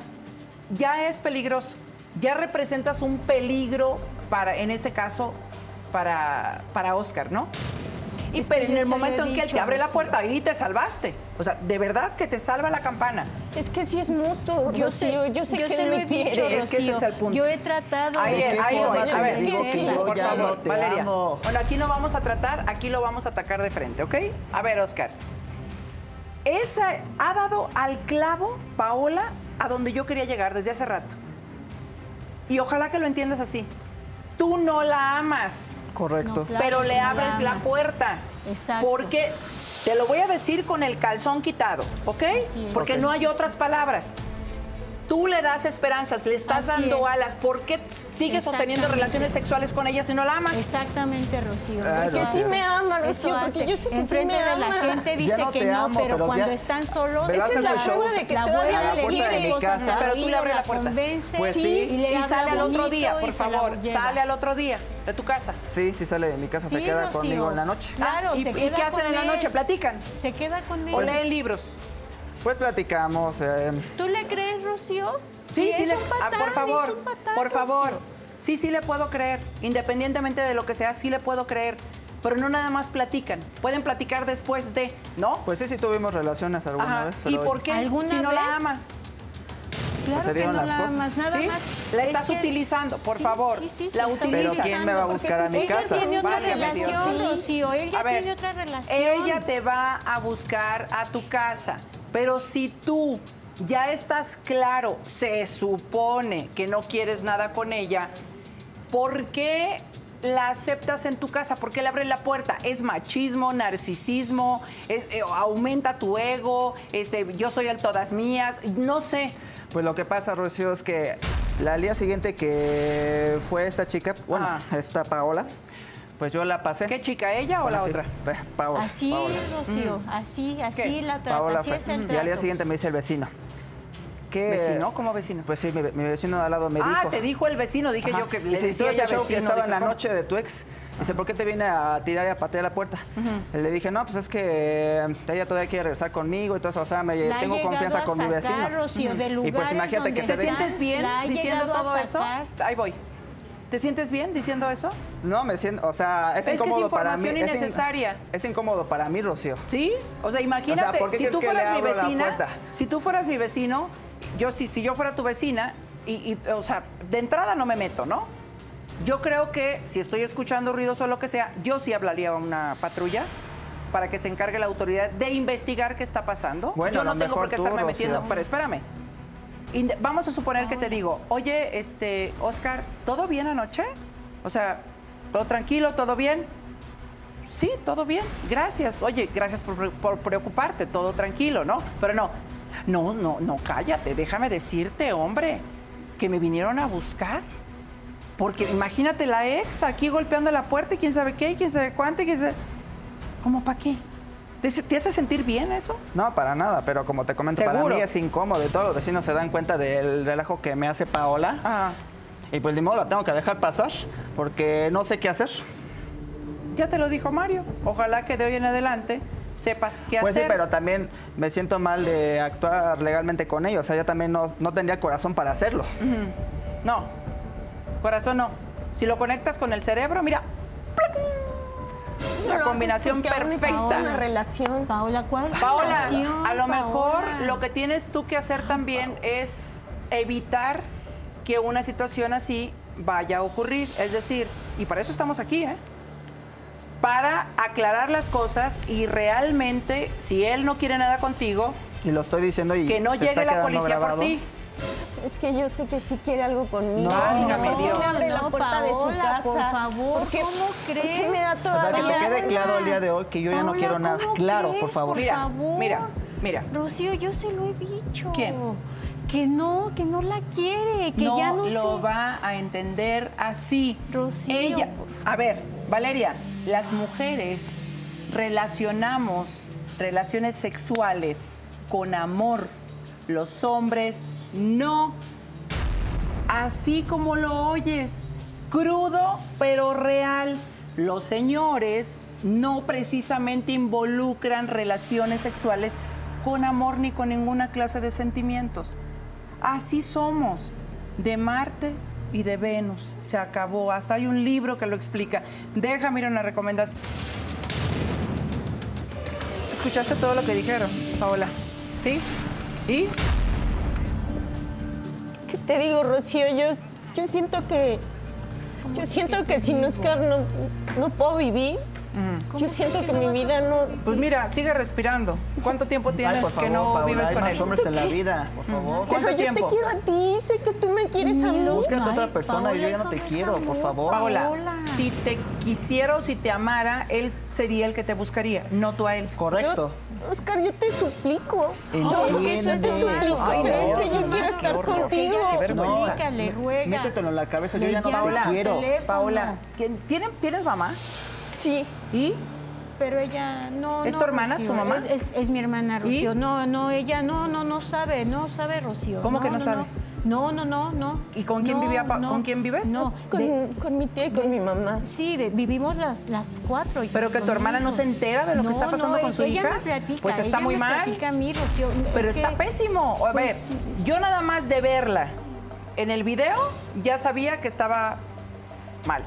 ya es peligroso. Ya representas un peligro para, en este caso, para, para Oscar, ¿no? Y Es pero que en yo el se lo momento he en que él te dicho, abre la Rocío. puerta, ahí te salvaste. O sea, de verdad que te salva la campana. Es que sí es mutuo, Yo sé, Rocío. Yo sé yo que se él lo me he dicho, quiere. Es que ese Rocío. es el punto. Yo he tratado Ahí, de es, ahí que voy. sea A ver, digo que yo por ya favor, no te Valeria. amo. Bueno, aquí no vamos a tratar, aquí lo vamos a atacar de frente, ¿ok? A ver, Oscar. Esa ha dado al clavo, Paola, a donde yo quería llegar desde hace rato. Y ojalá que lo entiendas así. Tú no la amas, Correcto. No, claro pero que le no la abres la amas. puerta. Exacto. Porque te lo voy a decir con el calzón quitado, ¿ok? Así es. Porque Ok. no hay otras palabras. Tú le das esperanzas, le estás Así dando es. alas. ¿Por qué sigues sosteniendo Exactamente. relaciones sexuales con ella si no la amas? Exactamente, Rocío. Ah, Eso no Que sí sé. me ama, Eso Rocío, porque hace. yo sé que sí Enfrente me de ama. la gente Ya dice no que te no, amo, pero, pero cuando ya- están solos, ¿Verdad? Esa es la Haces shows prueba de que la todavía abuela me le quiere. dice mi cosas casa. al Pero tú le oído, abres la la puerta. convence Pues y sí. le Y habla sale al otro bonito día, por y se la favor. lleva. Sale al otro día de tu casa. Sí, sí sale de mi casa, se Sí, queda Rocío. conmigo en la noche. Claro, Ah, ¿y, se y queda qué hacen con en la él. noche? ¿Platican? Se queda con él. ¿O leen libros? Pues platicamos. eh, ¿Tú le crees, Rocío? Sí, sí, es le- un ah, patán, por favor, es un patán, por favor. Rocío. Sí, sí le puedo creer. Independientemente de lo que sea, sí le puedo creer. Pero no nada más platican. Pueden platicar después de, ¿no? Pues sí, sí tuvimos relaciones alguna Ajá. vez. ¿Y pero- por qué? ¿Alguna Si no vez? la amas. Claro se que dieron no, las nada cosas. más, nada ¿Sí? más. La Es estás que- utilizando, por sí, favor. sí, sí, la la está utilizas. Pero ¿quién me va a buscar a mi Ella casa? tiene otra Válgame Dios. relación, Sí. Rocío, él ya A ver, tiene otra relación. Ella te va a buscar a tu casa, pero si tú ya estás claro, se supone que no quieres nada con ella, ¿por qué la aceptas en tu casa? ¿Por qué le abres la puerta? ¿Es machismo, narcisismo? Es, eh, ¿Aumenta tu ego? Es, eh, yo soy el todas mías? No sé. Pues lo que pasa, Rocío, es que al día siguiente que fue esta chica, bueno, Ah. esta Paola, pues yo la pasé. ¿Qué chica, ella o Bueno, la sí, otra? pa- Paola. Así, Paola. Rocío, así, así ¿Qué? la trata, Paola así fue. es el Y trato. al día siguiente me dice el vecino. ¿Qué? ¿Vecino? ¿Cómo vecino? Pues sí, mi, mi vecino de al lado me dijo. Ah, te dijo el vecino. Dije Ajá. yo que le le dice, decía "Todo ella ese show que vecino". estaba en Dije, la ¿cómo? noche de tu ex. Dice, ¿por qué te vine a tirar y a patear la puerta? Le dije, no, pues es que ella todavía quiere regresar conmigo y todo eso. O sea, me, La ha tengo llegado confianza a con mi sacar, vecino. Rocío, de Y pues lugares imagínate que donde se ¿Te ve. está. sientes bien La ha diciendo llegado a todo eso? sacar. Ahí voy. ¿Te sientes bien diciendo eso? No, me siento, o sea, es, Es que es incómodo para mí. información es in- innecesaria. Es, incómodo para mí, Rocío. ¿Sí? O sea, imagínate, ¿por qué si crees tú que le fueras mi abro la vecina, puerta? si tú fueras mi vecino, yo si, si yo fuera tu vecina, y, y, o sea, de entrada no me meto, ¿no? Yo creo que si estoy escuchando ruidos o lo que sea, yo sí hablaría a una patrulla para que se encargue la autoridad de investigar qué está pasando. Bueno, yo a no lo tengo por mejor qué tú, estarme Rocío. metiendo, pero espérame. Inde- Vamos a suponer que te digo, oye, este, Oscar, ¿todo bien anoche? O sea, ¿todo tranquilo, todo bien? Sí, todo bien, gracias. Oye, gracias por, por preocuparte, todo tranquilo, ¿no? Pero no, no, no, no, cállate, déjame decirte, hombre, que me vinieron a buscar. Porque imagínate la ex aquí golpeando la puerta y quién sabe qué, y quién sabe cuánto, y quién sabe... ¿Cómo para qué? ¿Te, ¿Te hace sentir bien eso? No, para nada, pero como te comento, ¿Seguro? para mí es incómodo y todos los vecinos se dan cuenta del relajo que me hace Paola. Ah, Y pues ni modo, la tengo que dejar pasar porque no sé qué hacer. ya te lo dijo Mario. Ojalá que de hoy en adelante sepas qué Pues sí, hacer. pero también me siento mal de actuar legalmente con ellos. O sea, yo también no, no tendría corazón para hacerlo. No, corazón no. Si lo conectas con el cerebro, mira, No la lo combinación haces porque aún existe perfecta. una relación. Paola, ¿cuál Paola, relación, a lo mejor Paola? lo que tienes tú que hacer también es evitar que una situación así vaya a ocurrir. Es decir, y para eso estamos aquí, ¿eh? Para aclarar las cosas y realmente, si él no quiere nada contigo, Y lo estoy diciendo y que no se está llegue la quedando policía por grabado. ti. Es que yo sé que sí quiere algo conmigo. No, válgame ¿Por qué Dios. me abre la No, puerta de su Paola, casa? por favor, ¿Por qué, ¿cómo ¿Por qué crees? me da O sea, todavía que te quede Paola. claro el día de hoy que yo ya no Paola, quiero nada. ¿cómo Claro, por crees? favor. Mira, favor. mira, mira. Rocío, yo se lo he dicho. ¿Quién? Que no, que no la quiere, que no ya no lo sé. va a entender así. Rocío, Ella, por a ver, Valeria, las mujeres relacionamos relaciones sexuales con amor. Los hombres no. Así como lo oyes, crudo pero real. Los señores no precisamente involucran relaciones sexuales con amor ni con ninguna clase de sentimientos. Así somos, de Marte y de Venus. Se acabó. Hasta hay un libro que lo explica. Déjame ir a una recomendación. ¿Escuchaste todo lo que dijeron, Paola? ¿Sí? ¿Y? ¿Qué te digo, Rocío? Yo, yo siento que... Yo siento que sin Oscar no, no puedo vivir. Yo siento que mi vida no... Pues mira, sigue respirando. ¿Cuánto tiempo tienes Ay, por que favor, no Paola, vives hay con más él? hombres en la vida, por favor. ¿Cuánto Pero yo tiempo? te quiero a ti, sé que tú me quieres a mí. Búscate otra Ay, persona, yo ya no eso te es quiero, por amor, favor. Paola, Paola. si te quisiera o si te amara, él sería el que te buscaría, no tú a él. Correcto. Yo- Oscar, yo te suplico. No, es que eso entiende. te suplico. Ay, pero es no, que yo no, quiero qué estar horror, contigo. qué vergüenza. Suplica, le ruega. Métetelo en la cabeza, yo Le ya no llama te Paola, quiero. teléfono. Paola, ¿quién- ¿tiene- ¿tienes mamá? Sí. ¿Y? Pero ella no. ¿Es no, tu hermana, Rocío, su mamá? Es, es- es mi hermana, Rocío. ¿Y? No, no, ella no, no, no sabe, no sabe, Rocío. ¿Cómo que no sabe? No, no, no, no. ¿Y con quién No, vivía pa- no, con quién vives? No, Con, de- con mi tía y con mi mamá. sí, de- vivimos las, las cuatro. Pero que con tu mi hermana no hijo. se entera de lo que No, está pasando no, con su ella hija. Me platica, Pues está ella muy me mal. platica a mí, Rocío. Pero Es está que- pésimo. A ver, pues, yo nada más de verla en el video ya sabía que estaba mal.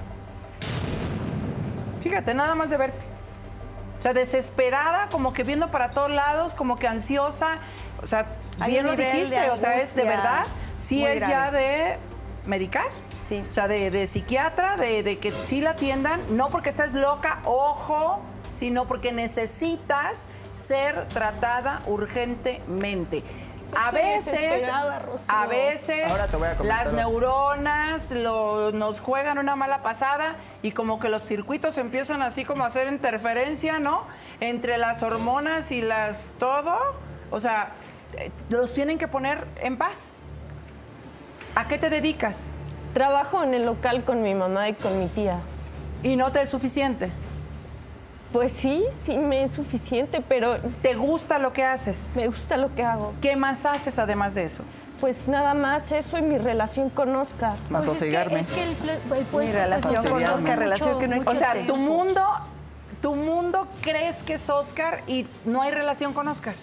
Fíjate, nada más de verte. O sea, desesperada, como que viendo para todos lados, como que ansiosa. O sea, Hay bien un lo nivel dijiste, de o sea, es de angustia. verdad. sí Muy es grave. ya de medicar. Sí. O sea, de, de psiquiatra, de, de que sí la atiendan, no porque estés loca, ojo, sino porque necesitas ser tratada urgentemente. A Estoy veces, desesperada, Rocío. a veces Ahora te voy a comentar las dos. neuronas lo- nos juegan una mala pasada y como que los circuitos empiezan así como a hacer interferencia, ¿no? Entre las hormonas y las todo. O sea, eh, los tienen que poner en paz. ¿A qué te dedicas? Trabajo en el local con mi mamá y con mi tía. ¿Y no te es suficiente? Pues sí, sí me es suficiente, pero ¿Te gusta lo que haces? me gusta lo que hago. ¿Qué más haces además de eso? Pues nada más eso y mi relación con Oscar. Matosigarme. Pues es que, es que el, ple- el puesto, relación pues, con ofrece Oscar, relación que no mucho O sea, existe. tu tiempo. mundo, tu mundo crees que es Oscar y no hay relación con Oscar.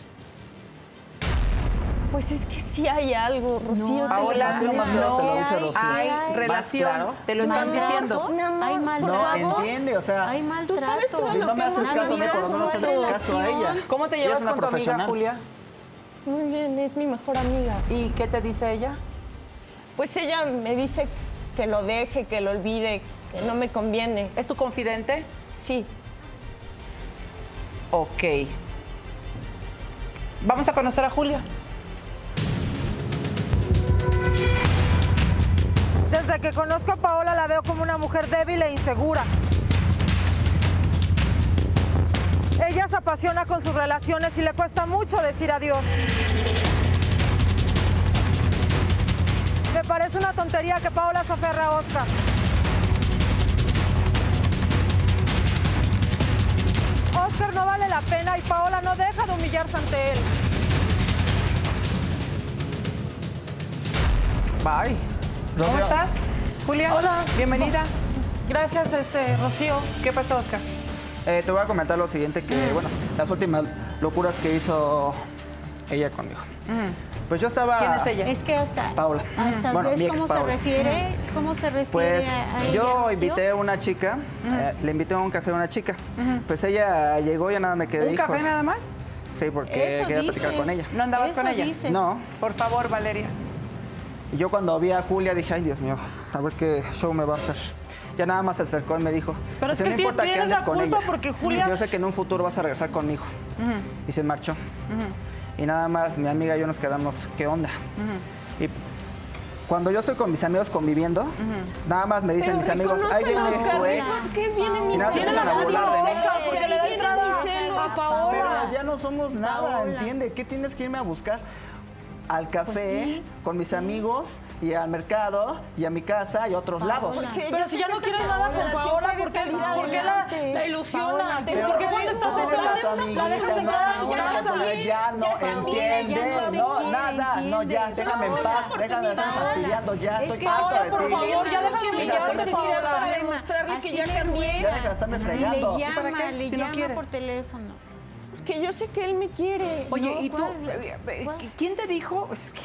Pues es que sí hay algo, Rocío. te lo Paola, juro. más claro te lo dice no Rocío. hay Hay relación. claro. Te lo están Maltrato, diciendo. Mi amor, Hay No, maltrato. entiende, o sea, Hay maltrato. sabes todo si lo no me que haces hemos caso a mí, vivido por lo menos en hazle nuestra caso a ella. relación. ¿Cómo te Ella llevas es una con tu amiga, profesional. Julia? Muy bien, es mi mejor amiga. ¿Y qué te dice ella? Pues ella me dice que lo deje, que lo olvide, que no me conviene. ¿Es tu confidente? Sí. Ok. Vamos a conocer a Julia. Desde que conozco a Paola la veo como una mujer débil e insegura. Ella se apasiona con sus relaciones y le cuesta mucho decir adiós. Me parece una tontería que Paola se aferre a Oscar. Oscar no vale la pena y Paola no deja de humillarse ante él. Bye. ¿Cómo Rocío. estás, Julia? Hola. Bienvenida. Gracias, este, Rocío. ¿Qué pasó, Oscar? Eh, te voy a comentar lo siguiente, que bueno, las últimas locuras que hizo ella conmigo. Pues yo estaba... ¿Quién es ella? Es que hasta, Paola. hasta Bueno, ves mi ex cómo se Paola. refiere, cómo se refiere Pues a, a ella, yo Rocío. invité a una chica, eh, le invité a un café a una chica. Pues ella llegó y ya nada me quedé. ¿Un dijo, café nada más? Sí, porque Eso quería dices. platicar con ella. ¿No andabas Eso con ella? dices. No. Por favor, Valeria. Y yo cuando vi a Julia dije, ay, Dios mío, a ver qué show me va a hacer. Ya nada más se acercó y me dijo, Pero es "Dice, que no ti- importa que tienes andes la con culpa ella. porque Dice, Julia- yo sé que en un futuro vas a regresar conmigo. Y se marchó. Y nada más mi amiga y yo nos quedamos, ¿qué onda? Y cuando yo estoy con mis amigos conviviendo, nada más me dicen Pero mis amigos, ahí reconócelo, viene Oscar, tu ex. ¿por qué viene mi Y nada, se celo? empiezan a burlar de mí. Oscar, porque le da Ahí viene entrada mi celo, a Oscar. Paola. Pero ya no somos nada, Paola. ¿entiende? ¿Qué tienes que irme a buscar? Al café, Pues sí, con mis amigos, y al mercado, y a mi casa, y a otros lados. Porque Pero yo si sé ya que no esta quieres nada con relación Paola, puede ¿por qué, salir por qué la, adelante. la ilusionas? Paola, ¿Por pero qué cuando estás ¿cómo sola era tu la amiguita? dejas entrar a tu No, casa? pero ya no Ya cambió, entiende, ya no te no, quiere, nada, no, ya, entiende. déjame en Paola, paz, déjame de estar Paola, fastidiando, ya, es estoy que harto Paola, de por ti. favor, ya deja de humillarte, Ese sí Paola. era para demostrarle que Así ya le cambié. Ya deja de estarme Y fregando. le ¿Para llama, qué? le Si no llama quiere. por teléfono. Que yo sé que él me quiere. Oye, No, ¿y tú? ¿cuál? eh, eh, ¿Cuál? ¿Quién te dijo? Pues es que-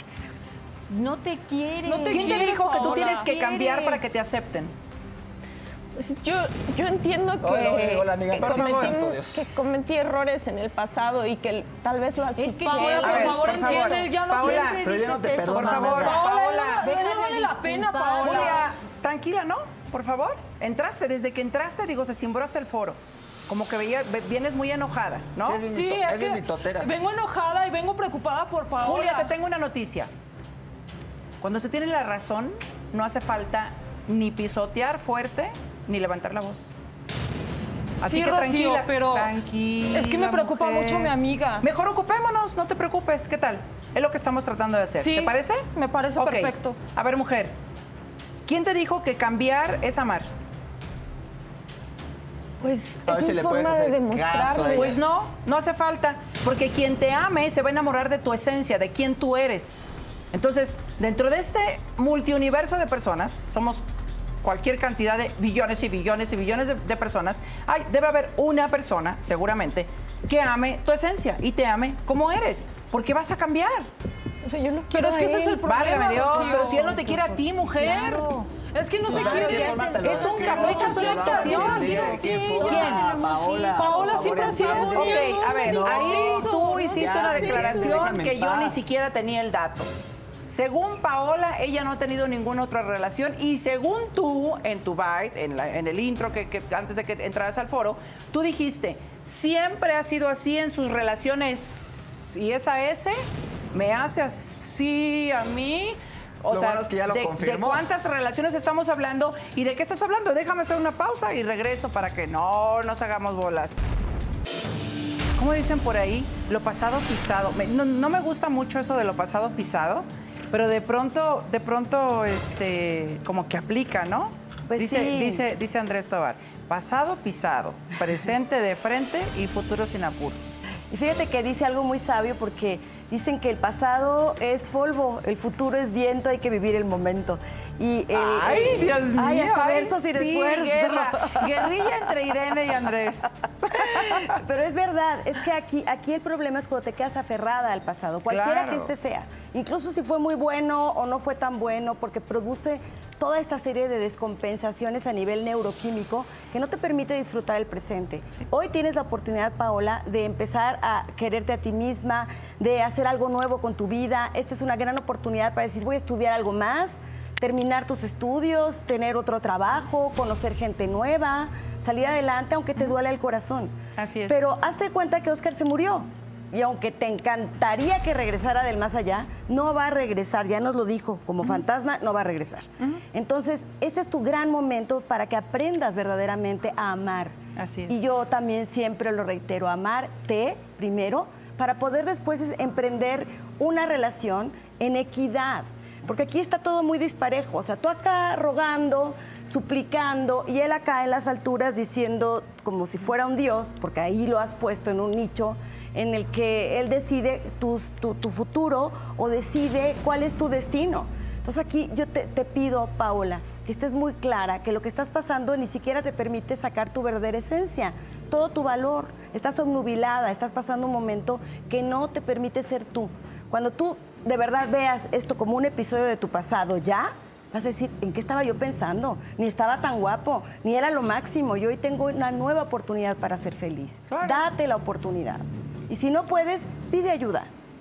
No te quiere. No te ¿Quién te quiere, dijo que tú Paola. tienes que cambiar Quiere. para que te acepten? Pues yo, yo entiendo que, Hola, hola, hola, amiga. que Por favor. cometí, Santo Dios. que cometí errores en el pasado y que tal vez lo asfixié. Es que Paola, siempre por ver, favor, por favor, entiende, ya no Paola, siempre pero yo no dices te eso. Por perdono, favor, nada. Paola. Paola, Deja no de vale la pena, disculpar. Paola. Julia, tranquila, ¿no? Por favor. Entraste, desde que entraste, digo, se cimbró hasta el foro. Como que veía, ve- vienes muy enojada, ¿no? Sí, es bien Sí, mito- es es bien que mitotera. vengo enojada y vengo preocupada por Paola. Julia, te tengo una noticia. Cuando se tiene la razón, no hace falta ni pisotear fuerte ni levantar la voz. Así Sí, que Rocío, tranquila, pero tranquila, es que me preocupa mujer. mucho mi amiga. Mejor ocupémonos, no te preocupes. ¿Qué tal? Es lo que estamos tratando de hacer. Sí, ¿Te parece? me parece Ok. perfecto. A ver, mujer, ¿quién te dijo que cambiar es amar? Pues A ver es si mi le puedes forma de hacer caso a demostrarle. ella. Pues no, no hace falta, porque quien te ame se va a enamorar de tu esencia, de quién tú eres. Entonces, dentro de este multiuniverso de personas, somos cualquier cantidad de billones y billones y billones de, de personas, hay, debe haber una persona, seguramente, que ame tu esencia y te ame como eres, porque vas a cambiar. Pero yo lo Pero quiero es que a ese es él. el problema, Válgame Dios, Rocío. pero si él no te quiere a ti, mujer. Claro. Es que no se Pues, quiere. ¿de qué forma te lo Es un decimos? capricho, es una Te lo obsesión. vamos a decir, ¿de qué Sí, forma? ¿quién? Paola, Paola por siempre favor, ha sido entiende. así. Ok, a ver, No, ahí tú no, hiciste ya, una sí, declaración déjame que en yo ni paz. siquiera tenía el dato. Según Paola, ella no ha tenido ninguna otra relación y según tú, en tu bite, en, la- en el intro, que, que antes de que entraras al foro, tú dijiste, siempre ha sido así en sus relaciones y esa S me hace así a mí. O Lo sea, bueno es que ya lo de, confirmó. ¿de cuántas relaciones estamos hablando y de qué estás hablando? Déjame hacer una pausa y regreso para que no nos hagamos bolas. ¿Cómo dicen por ahí? Lo pasado pisado. Me- no, no me gusta mucho eso de lo pasado pisado, pero de pronto, de pronto, este, como que aplica, ¿no? Pues dice, sí. dice, dice Andrés Tobar, pasado pisado, presente de frente y futuro sin apuro. Y fíjate que dice algo muy sabio porque dicen que el pasado es polvo, el futuro es viento, hay que vivir el momento. Y el, Ay, el- Dios mío. Ay, hasta ay, versos sin sí, esfuerzo. guerra. Guerrilla entre Irene y Andrés. Pero es verdad, es que aquí, aquí el problema es cuando te quedas aferrada al pasado, cualquiera Claro. que este sea. Incluso si fue muy bueno o no fue tan bueno, porque produce toda esta serie de descompensaciones a nivel neuroquímico que no te permite disfrutar el presente. Hoy tienes la oportunidad, Paola, de empezar a quererte a ti misma, de hacer algo nuevo con tu vida. Esta es una gran oportunidad para decir, voy a estudiar algo más, terminar tus estudios, tener otro trabajo, conocer gente nueva, salir adelante aunque te duele el corazón. Así es. Pero hazte cuenta que Oscar se murió. Y aunque te encantaría que regresara del más allá, no va a regresar, ya nos lo dijo, como fantasma no va a regresar. Entonces, este es tu gran momento para que aprendas verdaderamente a amar. Así es. Y yo también siempre lo reitero, amarte primero para poder después es- emprender una relación en equidad. Porque aquí está todo muy disparejo. O sea, tú acá rogando, suplicando, y él acá en las alturas diciendo como si fuera un dios, porque ahí lo has puesto en un nicho en el que él decide tus- tu, tu futuro o decide cuál es tu destino. Entonces aquí yo te, te pido, Paola, que estés muy clara que lo que estás pasando ni siquiera te permite sacar tu verdadera esencia, todo tu valor. Estás obnubilada, estás pasando un momento que no te permite ser tú. Cuando tú de verdad veas esto como un episodio de tu pasado ya, vas a decir, ¿en qué estaba yo pensando? Ni estaba tan guapo, ni era lo máximo. Yo hoy tengo una nueva oportunidad para ser feliz. Claro. Date la oportunidad. Y si no puedes, pide ayuda.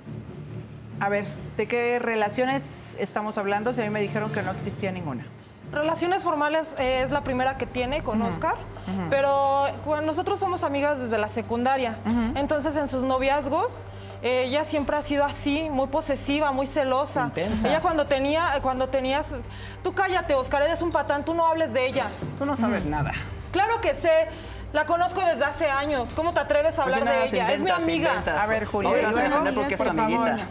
A ver, ¿de qué relaciones estamos hablando? Si a mí me dijeron que no existía ninguna. Relaciones formales eh, es la primera que tiene con Oscar, pero bueno, nosotros somos amigas desde la secundaria. Entonces, en sus noviazgos, eh, ella siempre ha sido así, muy posesiva, muy celosa. Intensa. Ella cuando tenía, cuando tenías, tú cállate, Oscar, eres un patán, tú no hables de ella. Tú no sabes nada. Claro que sé, la conozco desde hace años. ¿Cómo te atreves a Pues hablar sí, nada, de se ella? Es mi inventa, se amiga. inventa. A ver, Julia, Obvio, ¿y no se va a luego? defender porque es tu Por favor. amiguita.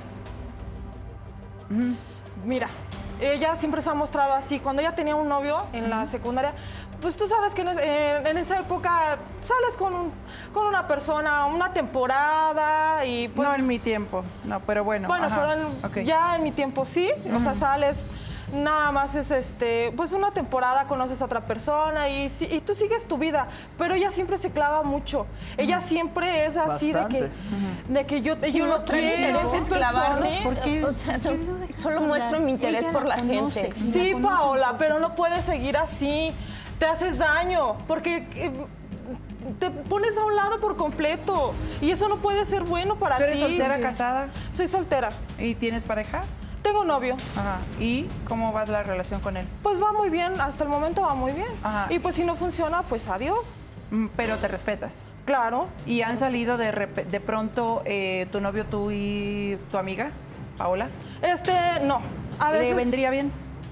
Mira, ella siempre se ha mostrado así. Cuando ella tenía un novio en la secundaria, pues tú sabes que en, es- en- en esa época sales con, un- con una persona una temporada y pues... No en mi tiempo, no, pero bueno. bueno, ajá, pero en- ok. ya en mi tiempo sí, o sea, sales... Nada más es este, pues una temporada conoces a otra persona y, si- y tú sigues tu vida, pero ella siempre se clava mucho. Ella siempre es así de que, de que yo, Si yo lo mostrar quiero. interés es persona. clavarme, ¿Por qué? o sea, no, ¿Por qué lo dejas solo hablar? muestro mi interés Ella por la conoce, gente. la Sí, conoce Paola, un pero poco. no puedes seguir así. Te haces daño, porque eh, te pones a un lado por completo. Y eso no puede ser bueno para ¿Tú eres ti. soltera, casada? Soy soltera. ¿Y tienes pareja? Tengo novio. Ajá. ¿Y cómo va la relación con él? Pues va muy bien, hasta el momento va muy bien. Ajá. Y pues si no funciona, pues adiós. Mm, Pero te respetas. Claro. ¿Y han salido de, repe- de pronto eh, tu novio, tú y tu amiga, Paola? Este, no. A veces ¿Le vendría bien?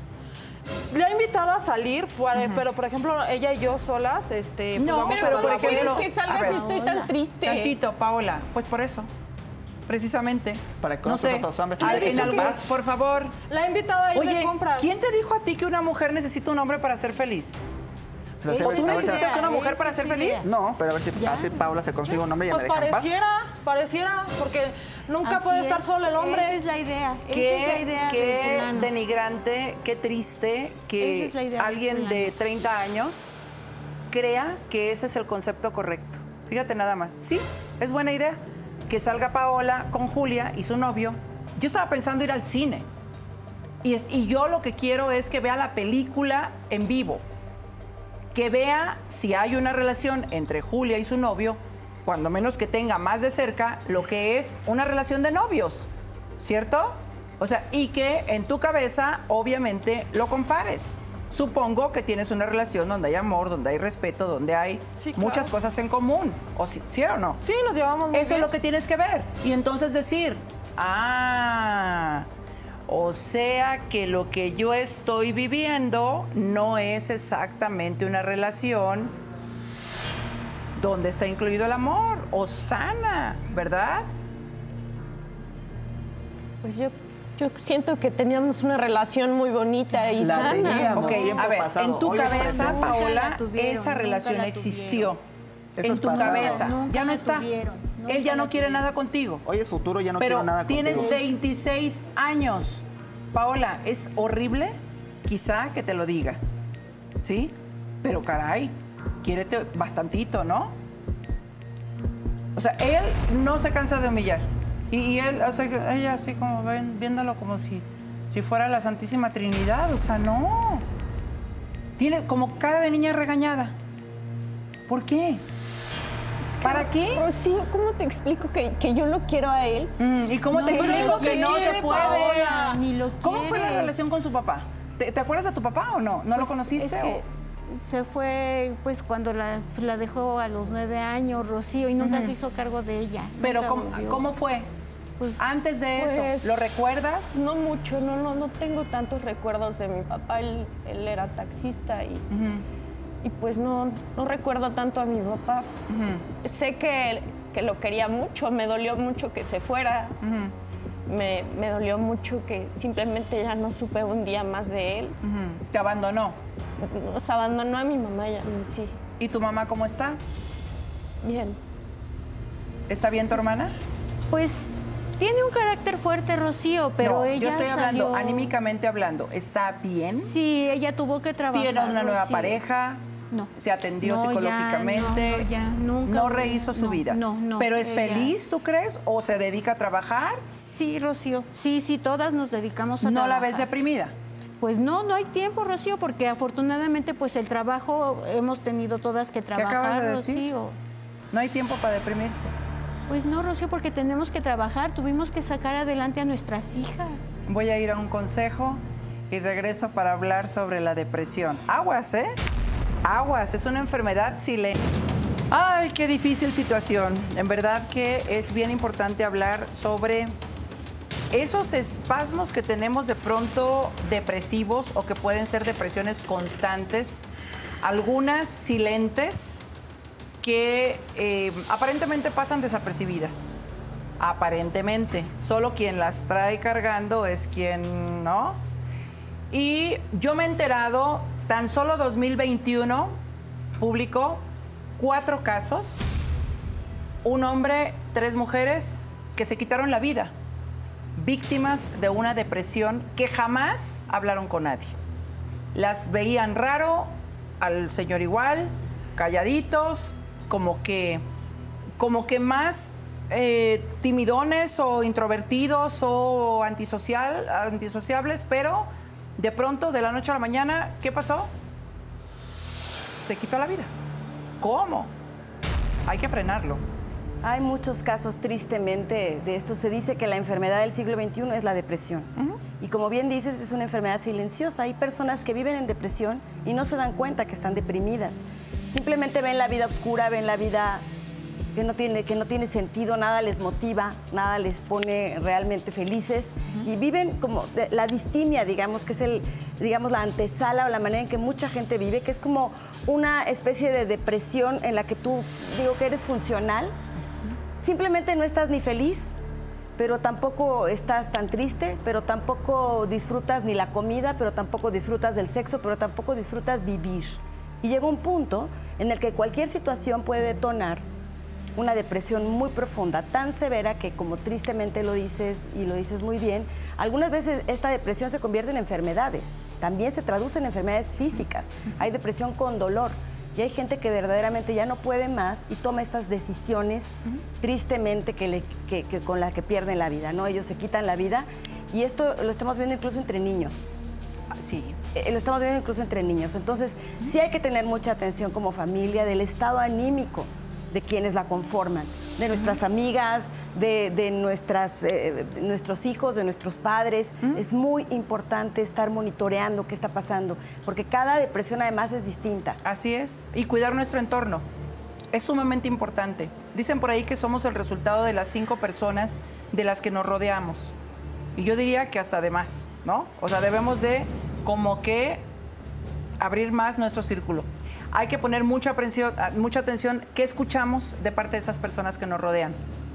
le he invitado a salir, por- pero por ejemplo, ella y yo solas, este, pues No, vamos pero a por tomar- ejemplo- ¿Quieres que a salga ver, si estoy tan triste? Tantito, Paola. Pues por eso. Precisamente. Para que no conozcas sé. a otros hombres, al- te en dicho algún- paz. por favor. La he invitado a ir de Oye, compras. ¿quién te dijo a ti que una mujer necesita un hombre para ser feliz? Pues así, ¿O a ver tú si- a ver si- necesitas una mujer esa para es ser su feliz? idea. No, pero a ver si así Paula se consigue un hombre y ya Pues me dejan en paz. pareciera, pareciera, porque nunca Así puede estar es, solo el hombre. Esa es la idea. Esa Qué, es la idea qué de fulano. denigrante, qué triste que Esa es la idea de alguien fulano. de treinta años crea que ese es el concepto correcto. Fíjate nada más. Sí, es buena idea que salga Paola con Julia y su novio. Yo estaba pensando ir al cine. Y, es- y yo lo que quiero es que vea la película en vivo. Que vea si hay una relación entre Julia y su novio, cuando menos que tenga más de cerca lo que es una relación de novios, ¿cierto? O sea, y que en tu cabeza, obviamente, lo compares. Supongo que tienes una relación donde hay amor, donde hay respeto, donde hay Sí, claro. muchas cosas en común. ¿O sí, sí o no? Sí, nos llevamos muy Eso bien. es lo que tienes que ver. Y entonces decir, ah, o sea que lo que yo estoy viviendo no es exactamente una relación donde está incluido el amor o sana, ¿verdad? Pues yo, yo siento que teníamos una relación muy bonita y La sana. teníamos. Ok, tiempo a ver, pasado. en tu Hoy es cabeza, presente. Nunca Paola, la tuvieron, esa nunca relación la existió. Eso En es tu pasado. cabeza, Nunca ya no la está. tuvieron, nunca Él ya la no quiere tuvieron. nada contigo. Hoy es futuro, ya no Pero quiero nada tienes contigo. veintiséis años. Paola, es horrible, quizá que te lo diga, ¿sí? Pero caray, quiérete bastantito, ¿no? O sea, él no se cansa de humillar. Y, y él, o sea, que ella así como ven- viéndolo como si, si fuera la Santísima Trinidad. O sea, no. Tiene como cara de niña regañada. ¿Por qué? ¿Para qué? Rocío, ¿cómo te explico que, que yo lo quiero a él? Mm, ¿Y cómo No, te ni explico lo que no se quiere, puede? Paola, ni lo ¿Cómo fue la quieres. relación con su papá? ¿Te, te acuerdas de tu papá o no? ¿No lo Pues, conociste? es que o- se fue pues cuando la, pues, la dejó a los nueve años, Rocío, y nunca se hizo cargo de ella. Pero nunca ¿cómo, volvió. ¿cómo fue? Pues, Antes de eso, pues- ¿lo recuerdas? No mucho, no, no, no tengo tantos recuerdos de mi papá. Él, él era taxista y, y pues no, no recuerdo tanto a mi papá. Sé que, que lo quería mucho, me dolió mucho que se fuera. me, me dolió mucho que simplemente ya no supe un día más de él. Ujú. ¿Te abandonó? Nos abandonó a mi mamá y a mí, sí. ¿Y tu mamá cómo está? Bien. ¿Está bien tu hermana? Pues tiene un carácter fuerte, Rocío, pero no, ella yo estoy hablando, salió- anímicamente hablando. ¿Está bien? Sí, ella tuvo que trabajar. ¿Tiene una nueva Rocío. pareja? No. ¿Se atendió No, ya, psicológicamente? no, no, ya, nunca ¿No hubo- rehizo su no, vida? no, no, ¿Pero es ella- feliz, tú crees? ¿O se dedica a trabajar? Sí, Rocío. Sí, sí, todas nos dedicamos a ¿No la trabajar. ves deprimida? Pues no, no hay tiempo, Rocío, porque afortunadamente pues el trabajo hemos tenido todas que trabajar, acabas de decir? Rocío. No hay tiempo para deprimirse. Pues no, Rocío, porque tenemos que trabajar, tuvimos que sacar adelante a nuestras hijas. Voy a ir a un consejo y regreso para hablar sobre la depresión. Aguas, ¿eh? Aguas, es una enfermedad silente. Ay, qué difícil situación. En verdad que es bien importante hablar sobre esos espasmos que tenemos de pronto depresivos o que pueden ser depresiones constantes, algunas silentes que eh, aparentemente pasan desapercibidas. Aparentemente. Solo quien las trae cargando es quien, ¿no? Y yo me he enterado, tan solo dos mil veintiuno publicó cuatro casos, un hombre, tres mujeres que se quitaron la vida, víctimas de una depresión que jamás hablaron con nadie. Las veían raro, al señor igual, calladitos, como que, como que más eh, timidones o introvertidos o antisocial, antisociables, pero de pronto, de la noche a la mañana, ¿qué pasó? Se quitó la vida. ¿Cómo? Hay que frenarlo. Hay muchos casos, tristemente, de esto. Se dice que la enfermedad del siglo veintiuno es la depresión. Y como bien dices, es una enfermedad silenciosa. Hay personas que viven en depresión y no se dan cuenta que están deprimidas. Simplemente ven la vida oscura, ven la vida que no tiene, que no tiene sentido, nada les motiva, nada les pone realmente felices. Y viven como de- la distimia, digamos, que es el, digamos, la antesala o la manera en que mucha gente vive, que es como una especie de depresión en la que tú, digo, que eres funcional. Simplemente no estás ni feliz, pero tampoco estás tan triste, pero tampoco disfrutas ni la comida, pero tampoco disfrutas del sexo, pero tampoco disfrutas vivir. Y llega un punto en el que cualquier situación puede detonar una depresión muy profunda, tan severa que, como tristemente lo dices y lo dices muy bien, algunas veces esta depresión se convierte en enfermedades. También se traduce en enfermedades físicas. Hay depresión con dolor. Y hay gente que verdaderamente ya no puede más y toma estas decisiones tristemente que le- que- que con las que pierden la vida, ¿no? Ellos se quitan la vida y esto lo estamos viendo incluso entre niños. Sí. Eh, lo estamos viendo incluso entre niños. Entonces, sí hay que tener mucha atención como familia del estado anímico de quienes la conforman, de nuestras amigas, de, de nuestras, eh, nuestros hijos, de nuestros padres. ¿Mm? Es muy importante estar monitoreando qué está pasando, porque cada depresión además es distinta. Así es, y cuidar nuestro entorno. Es sumamente importante. Dicen por ahí que somos el resultado de las cinco personas de las que nos rodeamos. Y yo diría que hasta de más, ¿no? O sea, debemos de como que abrir más nuestro círculo. Hay que poner mucha atención, mucha atención qué escuchamos de parte de esas personas que nos rodean,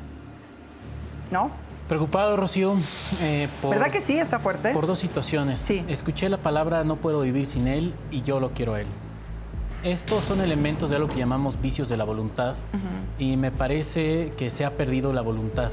¿no? Preocupado, Rocío. Eh, por, ¿Verdad que sí? Está fuerte. Por dos situaciones. Sí. Escuché la palabra no puedo vivir sin él y yo lo quiero a él. Estos son elementos de algo que llamamos vicios de la voluntad, uh-huh. y me parece que se ha perdido la voluntad.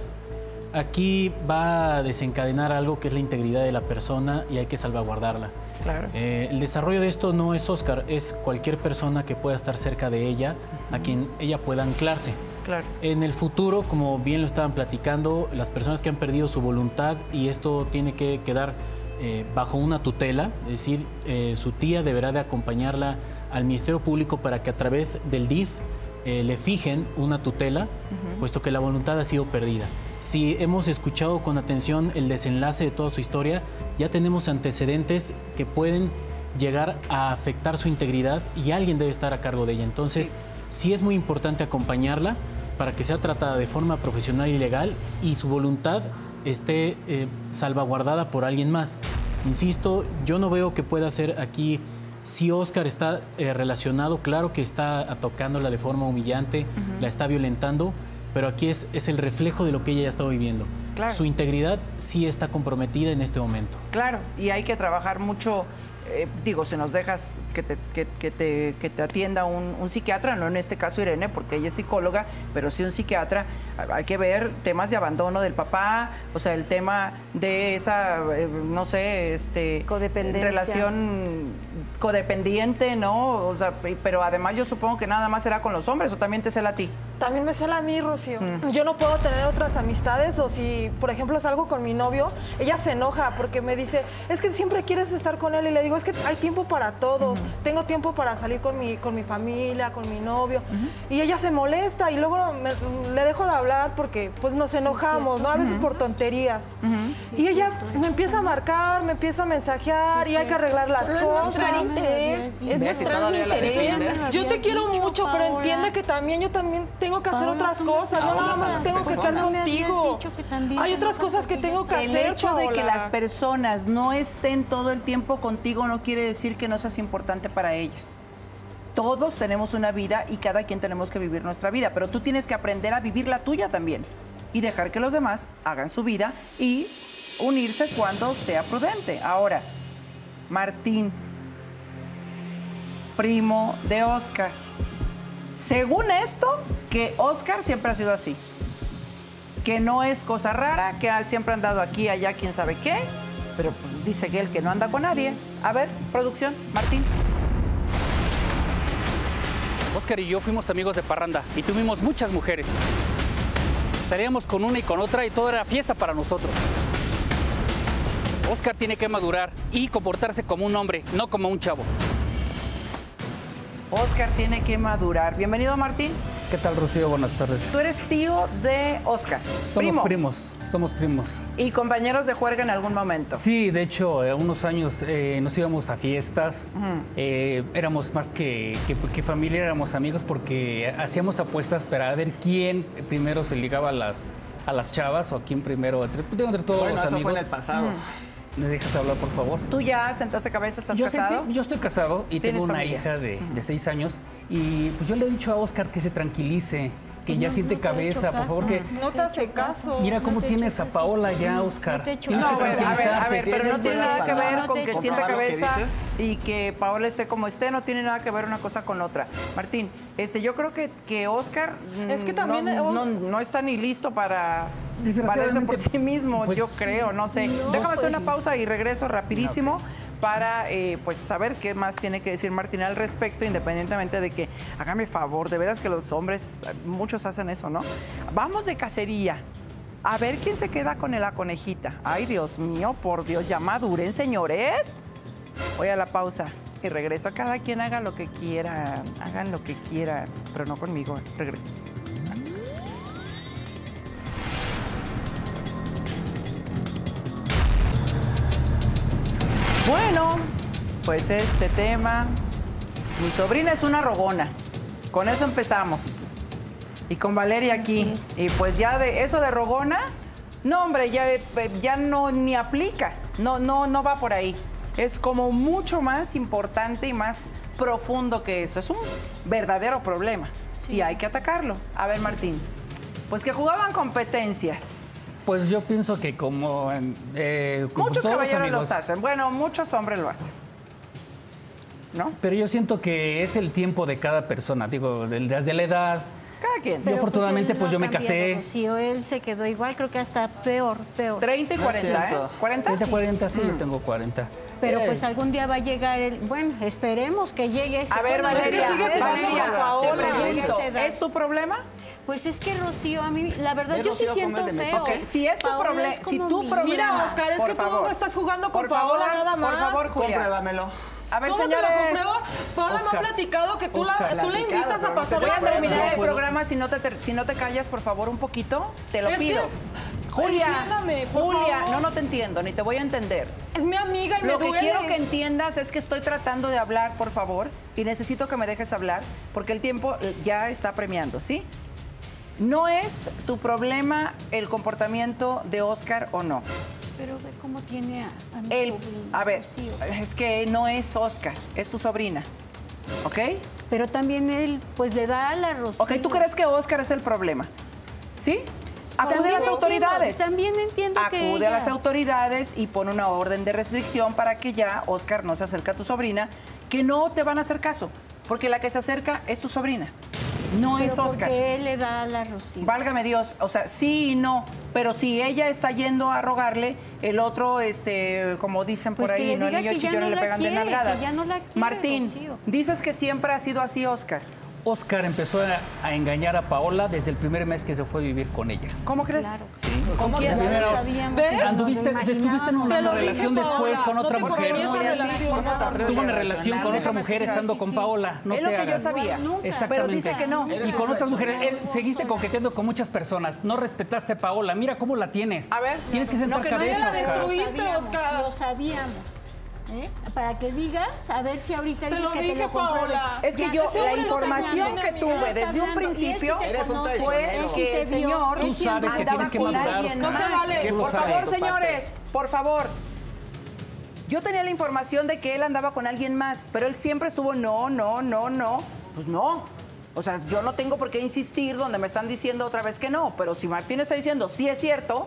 Aquí va a desencadenar algo que es la integridad de la persona y hay que salvaguardarla. Claro. Eh, el desarrollo de esto no es Óscar, es cualquier persona que pueda estar cerca de ella, uh-huh. a quien ella pueda anclarse. Claro. En el futuro, como bien lo estaban platicando, las personas que han perdido su voluntad, y esto tiene que quedar eh, bajo una tutela, es decir, eh, su tía deberá de acompañarla al Ministerio Público para que a través del D I F eh, le fijen una tutela, uh-huh. puesto que la voluntad ha sido perdida. Si hemos escuchado con atención el desenlace de toda su historia, ya tenemos antecedentes que pueden llegar a afectar su integridad y alguien debe estar a cargo de ella. Entonces, sí, sí es muy importante acompañarla para que sea tratada de forma profesional y legal y su voluntad esté eh, salvaguardada por alguien más. Insisto, yo no veo que pueda ser aquí. Si Óscar está eh, relacionado, claro que está tocándola de forma humillante, uh-huh. la está violentando, pero aquí es, es el reflejo de lo que ella ya está viviendo. Claro. Su integridad sí está comprometida en este momento. Claro, y hay que trabajar mucho. Eh, digo, si nos dejas que te, que, que te, que te atienda un, un psiquiatra, no en este caso Irene, porque ella es psicóloga, pero sí un psiquiatra, hay que ver temas de abandono del papá, o sea, el tema de esa, eh, no sé, este... codependencia. Relación codependiente, ¿no? O sea, pero además yo supongo que nada más será con los hombres, ¿o también te cela a ti? También me cela a mí, Rocío. Mm. Yo no puedo tener otras amistades, o si, por ejemplo, salgo con mi novio, ella se enoja porque me dice, es que siempre quieres estar con él, y le digo, es que hay tiempo para todo, uh-huh. tengo tiempo para salir con mi, con mi familia, con mi novio, uh-huh. y ella se molesta y luego me, le dejo de hablar porque pues nos enojamos, ¿no? A veces uh-huh. por tonterías. Uh-huh. Y ella me empieza a marcar, me empieza a mensajear, sí, y hay que arreglar las Solo cosas. Es mostrar interés, es mostrar interés. Yo te quiero mucho, pero entiende que también yo también tengo que hacer otras cosas, no nada más tengo que estar contigo. Hay otras cosas que tengo que hacer, El hecho de que Paola. las personas no estén todo el tiempo contigo no quiere decir que no seas importante para ellas. Todos tenemos una vida y cada quien tenemos que vivir nuestra vida, pero tú tienes que aprender a vivir la tuya también y dejar que los demás hagan su vida y unirse cuando sea prudente. Ahora, Martín, primo de Óscar. Según esto, que Óscar siempre ha sido así. Que no es cosa rara, que siempre han andado aquí, allá, quién sabe qué. Pero pues dice que él que no anda con nadie. A ver, producción, Martín. Óscar y yo fuimos amigos de parranda y tuvimos muchas mujeres. Salíamos con una y con otra y todo era fiesta para nosotros. Óscar tiene que madurar y comportarse como un hombre, no como un chavo. Óscar tiene que madurar. Bienvenido, Martín. ¿Qué tal, Rocío? Buenas tardes. Tú eres tío de Óscar. Somos Primo. primos, somos primos. ¿Y compañeros de juerga en algún momento? Sí, de hecho, eh, unos años eh, nos íbamos a fiestas. Uh-huh. eh, éramos más que, que, que familia, éramos amigos porque hacíamos apuestas para ver quién primero se ligaba a las, a las chavas o a quién primero, entre, entre todos bueno, los eso amigos. fue en el pasado. Uh-huh. ¿Me dejas hablar, por favor? ¿Tú ya sentaste cabeza? ¿Estás yo casado? Sentí, yo estoy casado y tengo una familia? hija de, de seis años. Y pues yo le he dicho a Óscar que se tranquilice, que ya No, siente no te he cabeza, hecho por favor, que... caso. No te hace caso. Mira No cómo te he tienes hecho a caso. Paola ya, No Óscar. te he hecho Tienes No, que a ver, a ver, a tranquilizarte. ver, pero no ¿Tienes tiene nada que buenas ver palabras? con No que te sienta echo cabeza caso. y que Paola esté como esté, no tiene nada que ver una cosa con otra. Martín, este, yo creo que, que Óscar Es que mm, también, no, oh, no, no está ni listo para valerse Desgraciadamente, por sí mismo, pues, yo creo, no sé. no, Déjame hacer pues, una pausa y regreso rapidísimo. Para eh, pues saber qué más tiene que decir Martín al respecto, independientemente de que, hágame favor, de veras que los hombres, muchos hacen eso, ¿no? Vamos de cacería. A ver quién se queda con la conejita. Ay, Dios mío, por Dios, ya maduren, señores. Voy a la pausa y regreso. Cada quien haga lo que quiera, hagan lo que quieran, pero no conmigo. Regreso. Bueno, pues este tema. Mi sobrina es una rogona. Con eso empezamos. Y con Valeria aquí. Y pues ya de eso de rogona, no, hombre, ya, ya no ni aplica. No, no, no va por ahí. Es como mucho más importante y más profundo que eso. Es un verdadero problema. Sí. Y hay que atacarlo. A ver, Martín. Pues que jugaban competencias. Pues yo pienso que como... Eh, como muchos todos caballeros amigos, los hacen. Bueno, muchos hombres lo hacen. ¿No? Pero yo siento que es el tiempo de cada persona. Digo, de, de la edad... Cada quien. Yo afortunadamente, pues, pues yo me casé. Sí, él se quedó igual, creo que hasta peor, peor. treinta y cuarenta, ¿eh? ¿cuarenta? treinta, cuarenta, sí, mm. yo tengo cuarenta. Pero eh. pues algún día va a llegar el... Bueno, esperemos que llegue ese... A ver, bueno, Valeria, es que sigue Valeria, Valeria, te pregunto, ¿es tu problema? Pues es que, Rocío, a mí, la verdad, yo sí siento feo. Okay. Si es tu problema, si tu problema... Mira, Oscar, es que favor. tú no estás jugando con por Paola favor, nada más. Por favor, Julia. Compruébamelo. A ver, ¿Cómo señores. te lo compruebo? Paola Oscar, me ha platicado que tú, Oscar, la, tú le invitas a pasar Voy a la terminar noche. el programa si no, te, si no te callas, por favor, un poquito. Te lo Es pido. que- Julia, Entiéndame, por Julia, favor. no, no te entiendo, ni te voy a entender. Es mi amiga y Lo me que duele. quiero que entiendas es que estoy tratando de hablar, por favor, y necesito que me dejes hablar, porque el tiempo ya está premiando, ¿sí? No es tu problema el comportamiento de Oscar o no. Pero ve cómo tiene a, a mi El, sobrina, a ver, Rocío. es que no es Oscar, es tu sobrina, ¿ok? Pero también él, pues, le da a la Rocío. Ok, ¿tú crees que Oscar es el problema? ¿Sí? Acude También a las entiendo, autoridades. También entiendo que Acude a ella- las autoridades y pone una orden de restricción para que ya Oscar no se acerque a tu sobrina, que no te van a hacer caso, porque la que se acerca es tu sobrina, no Pero es Oscar. porque él le da a la Rocío. Válgame Dios, o sea, sí y no, pero si ella está yendo a rogarle, el otro, este, como dicen por Pues que ahí, le no el diga niño que ya chillón no le la pegan quiere, de nalgadas. que ya no la quiere, Martín, Rocío. dices que siempre ha sido así, Oscar. Oscar empezó a, a engañar a Paola desde el primer mes que se fue a vivir con ella. ¿Cómo crees? Claro. Sí. ¿Con quién? Ya lo Primero, sabíamos, ¿ves? y nos lo Anduviste, estuviste en imaginábamos. una Te lo dije, relación Paola, después con no otra te mujer. convenía esa No, ya sí. relación. Tuvo una relación con otra Déjame mujer escuchar. estando Sí, con sí. Paola. No Es te lo que yo hagas. sabía. Nunca. Exactamente. Pero dice que no. Y con otras mujeres, él, seguiste coqueteando con muchas personas. No respetaste a Paola. Mira cómo la tienes. A ver. Tienes que sentar No, que no cabeza, la Oscar. destruí. Lo Tuviste, sabíamos, Oscar. lo sabíamos. ¿eh? Para que digas, a ver si ahorita Te dices lo que dije, te lo compruebe. Paola. Es que Ya, yo, ese la hombre está información hablando, que amiga, tuve está desde un hablando, y él sí principio te Eres un conoce, fue él sí que te el vio, señor él Tú sí sabes que andaba tienes que con madurar, alguien Oscar. más. No se vale. Tú lo Por sabes. favor, tu parte. señores, por favor. Yo tenía la información de que él andaba con alguien más, pero él siempre estuvo no, no, no, no. Pues no. O sea, yo no tengo por qué insistir donde me están diciendo otra vez que no, pero si Martín está diciendo sí es cierto,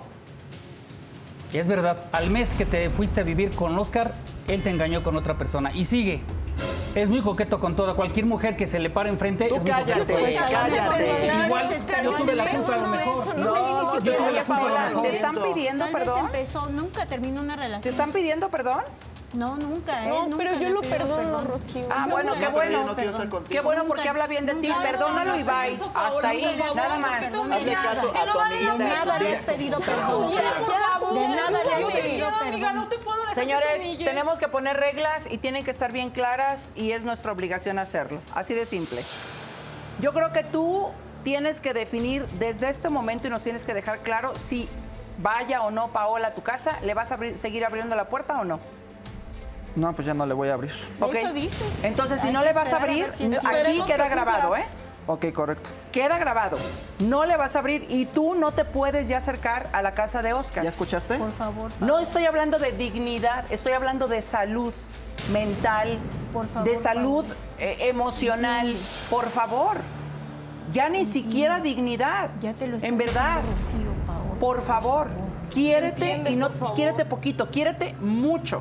Y es verdad, al mes que te fuiste a vivir con Oscar, él te engañó con otra persona. Y sigue. Es muy coqueto con toda. Cualquier mujer que se le pare enfrente Tú es muy cállate, coqueto. Pues a lo mejor cállate. no Igual, sabes, yo tuve la culpa a lo mejor. Eso, No, no, me di ni yo siquiera tuve la esa culpa a lo palabra. mejor. ¿te están Eso. pidiendo Tal vez perdón? empezó, nunca terminó una relación. ¿Te están pidiendo perdón? No, nunca, él No, nunca pero le yo ha lo pedido perdono, perdón. Rocío. Ah, Nunca bueno, le qué ha bueno. pedido No quiero estar perdón. contigo. Qué bueno Nunca, porque habla bien de ti. nunca. Perdónalo y bye. Eso, Paola, Hasta ahí, por favor, nada no más. te Hazle humillas. caso Que a no tu vale la amiguita. pena. Nada le has pedido perdón. Ya, ya, De nada le has ya, pedido ya, amiga, perdón. no te puedo dejar que te Señores, humilles. tenemos que poner reglas y tienen que estar bien claras y es nuestra obligación hacerlo. Así de simple. Yo creo que tú tienes que definir desde este momento y nos tienes que dejar claro si vaya o no Paola a tu casa, ¿le vas a abrir- seguir abriendo la puerta o no? No, pues ya no le voy a abrir. ¿Ok? Eso dices. Entonces, si Hay no que le vas a esperar a abrir, ver si es cierto. aquí Esperemos queda que grabado, cumplas. ¿eh? Ok, correcto. Queda grabado. No le vas a abrir y tú no te puedes ya acercar a la casa de Oscar. ¿Ya escuchaste? Por favor, No estoy hablando de dignidad, estoy hablando de salud mental, Por favor, de salud Paola. eh, emocional. Por favor, ya ni siquiera dignidad. ya te lo estoy En verdad, diciendo, Rocío, Paola. por favor, quiérete Entiende, y no por favor. quiérete poquito, quiérete mucho.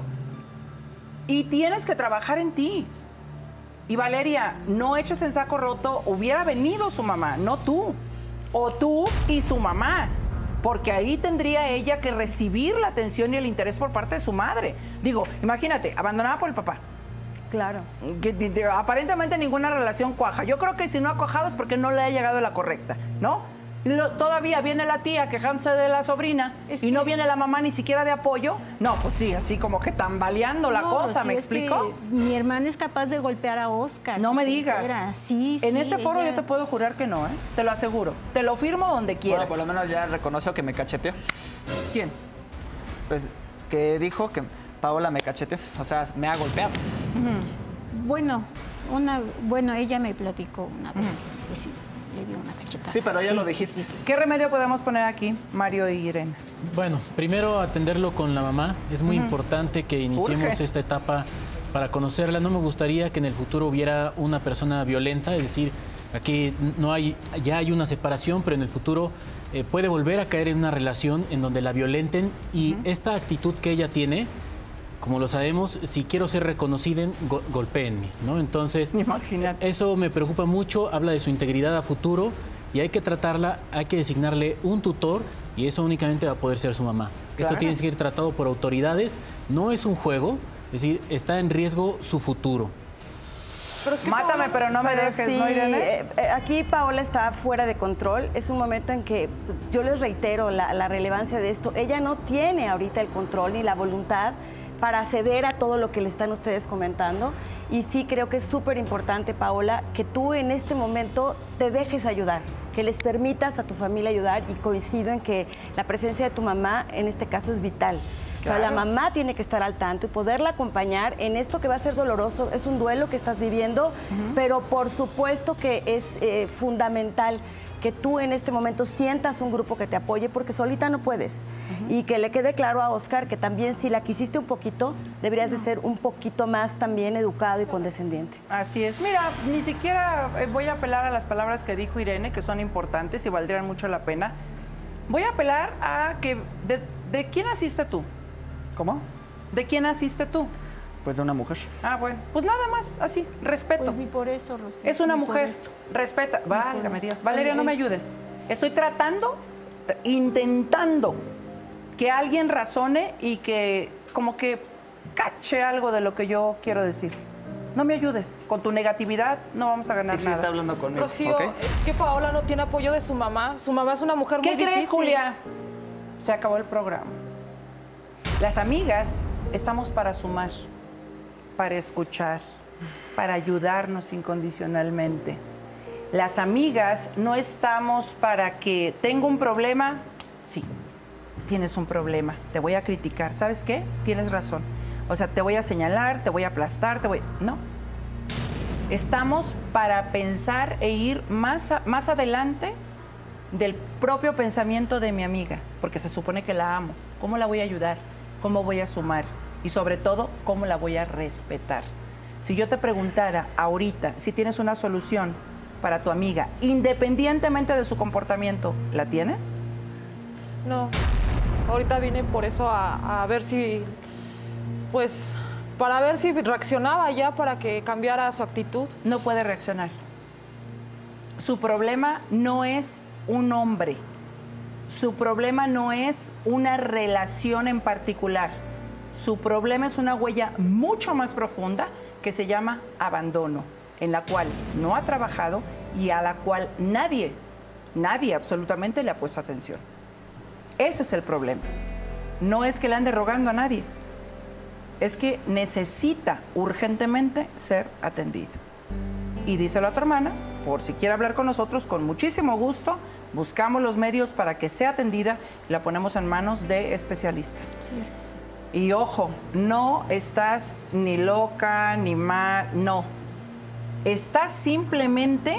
Y tienes que trabajar en ti. Y Valeria, no eches en saco roto, hubiera venido su mamá, no tú. O tú y su mamá. Porque ahí tendría ella que recibir la atención y el interés por parte de su madre. Digo, imagínate, abandonada por el papá. Claro. Que de- de- aparentemente ninguna relación cuaja. Yo creo que si no ha cuajado es porque no le ha llegado la correcta, ¿no? Y lo- todavía viene la tía quejándose de la sobrina Es y que- no viene la mamá ni siquiera de apoyo. No, pues sí, así como que tambaleando la No, cosa, Rocío, ¿me es que explico? Mi hermana es capaz de golpear a Oscar. No si me se digas. entera. Sí, En sí, este foro ella- yo te puedo jurar que no, ¿eh? Te lo aseguro. Te lo firmo donde quieras. Bueno, por lo menos ya reconoció que me cacheteó. ¿Quién? Pues que dijo que Paola me cacheteó, o sea, me ha golpeado. Uh-huh. Bueno, una, bueno, ella me platicó una vez uh-huh. que sí, le dio una cachetada. Sí, pero ya sí, lo dijiste. Sí. ¿Qué remedio podemos poner aquí, Mario y Irene? Bueno, primero atenderlo con la mamá. Es muy uh-huh. importante que iniciemos Urge. esta etapa para conocerla. No me gustaría que en el futuro hubiera una persona violenta, es decir, aquí no hay, ya hay una separación, pero en el futuro eh, puede volver a caer en una relación en donde la violenten y uh-huh. esta actitud que ella tiene, como lo sabemos, si quiero ser reconocida, go golpéenme, ¿no? Entonces, Imagínate. eso me preocupa mucho, habla de su integridad a futuro y hay que tratarla, hay que designarle un tutor y eso únicamente va a poder ser su mamá. Claro. Esto tiene que ser tratado por autoridades, no es un juego, es decir, está en riesgo su futuro. Pero es que Mátame, Paola, pero no me dejes, sí, ¿no, Irene? Eh, aquí Paola está fuera de control. Es un momento en que, pues, yo les reitero la, la relevancia de esto. Ella no tiene ahorita el control ni la voluntad para ceder a todo lo que le están ustedes comentando. Y sí creo que es súper importante, Paola, que tú en este momento te dejes ayudar, que les permitas a tu familia ayudar y coincido en que la presencia de tu mamá en este caso es vital. Claro. O sea, la mamá tiene que estar al tanto y poderla acompañar en esto que va a ser doloroso. Es un duelo que estás viviendo, uh-huh. pero por supuesto que es eh, fundamental que tú en este momento sientas un grupo que te apoye porque solita no puedes. Uh-huh. Y que le quede claro a Oscar que también si la quisiste un poquito, deberías uh-huh. de ser un poquito más también educado y condescendiente. Así es. Mira, ni siquiera voy a apelar a las palabras que dijo Irene, que son importantes y valdrían mucho la pena. Voy a apelar a que... ¿De, de quién naciste tú? ¿Cómo? ¿De quién naciste tú? Pues de una mujer. Ah, bueno. Pues nada más, así, respeto. Pues ni por eso, Rocío. Es una ni mujer. Respeta. Válgame Dios. Valeria, no me ayudes. Estoy tratando, intentando que alguien razone y que como que cache algo de lo que yo quiero decir. No me ayudes. Con tu negatividad no vamos a ganar y sí nada. Está hablando conmigo. Rocío, ¿okay? Es que Paola no tiene apoyo de su mamá. Su mamá es una mujer muy difícil. ¿Qué crees, Julia? Se acabó el programa. Las amigas estamos para sumar, para escuchar, para ayudarnos incondicionalmente. Las amigas no estamos para que tengo un problema. Sí, tienes un problema, te voy a criticar. ¿Sabes qué? Tienes razón. O sea, te voy a señalar, te voy a aplastar, te voy... No. Estamos para pensar e ir más, a, más adelante del propio pensamiento de mi amiga, porque se supone que la amo. ¿Cómo la voy a ayudar? ¿Cómo voy a sumar? Y sobre todo, ¿cómo la voy a respetar? Si yo te preguntara ahorita si tienes una solución para tu amiga, independientemente de su comportamiento, ¿la tienes? No. Ahorita vine por eso a, a ver si, pues, para ver si reaccionaba ya para que cambiara su actitud. No puede reaccionar. Su problema no es un hombre. Su problema no es una relación en particular. Su problema es una huella mucho más profunda que se llama abandono, en la cual no ha trabajado y a la cual nadie, nadie absolutamente le ha puesto atención. Ese es el problema. No es que le ande rogando a nadie, es que necesita urgentemente ser atendida. Y díselo a tu hermana, por si quiere hablar con nosotros, con muchísimo gusto, buscamos los medios para que sea atendida y la ponemos en manos de especialistas. Sí, sí. Y ojo, no estás ni loca, ni mal, no. Estás simplemente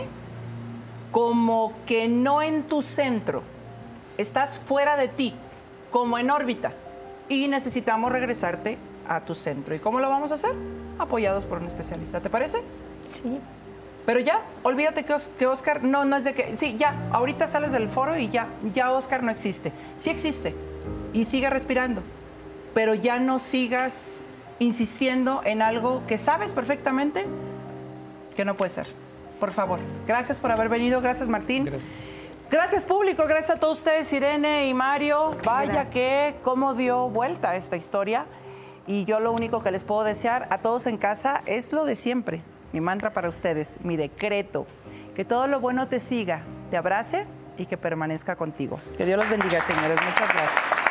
como que no en tu centro. Estás fuera de ti, como en órbita. Y necesitamos regresarte a tu centro. ¿Y cómo lo vamos a hacer? Apoyados por un especialista, ¿te parece? Sí. Pero ya, olvídate que, Os, que Oscar no, no es de que... Sí, ya, ahorita sales del foro y ya, ya Oscar no existe. Sí existe y sigue respirando, pero ya no sigas insistiendo en algo que sabes perfectamente que no puede ser. Por favor, gracias por haber venido, gracias Martín. Gracias, gracias público, gracias a todos ustedes, Irene y Mario. Vaya gracias. Que cómo dio vuelta esta historia. Y yo lo único que les puedo desear a todos en casa es lo de siempre. Mi mantra para ustedes, mi decreto, que todo lo bueno te siga, te abrace y que permanezca contigo. Que Dios los bendiga, señores. Muchas gracias.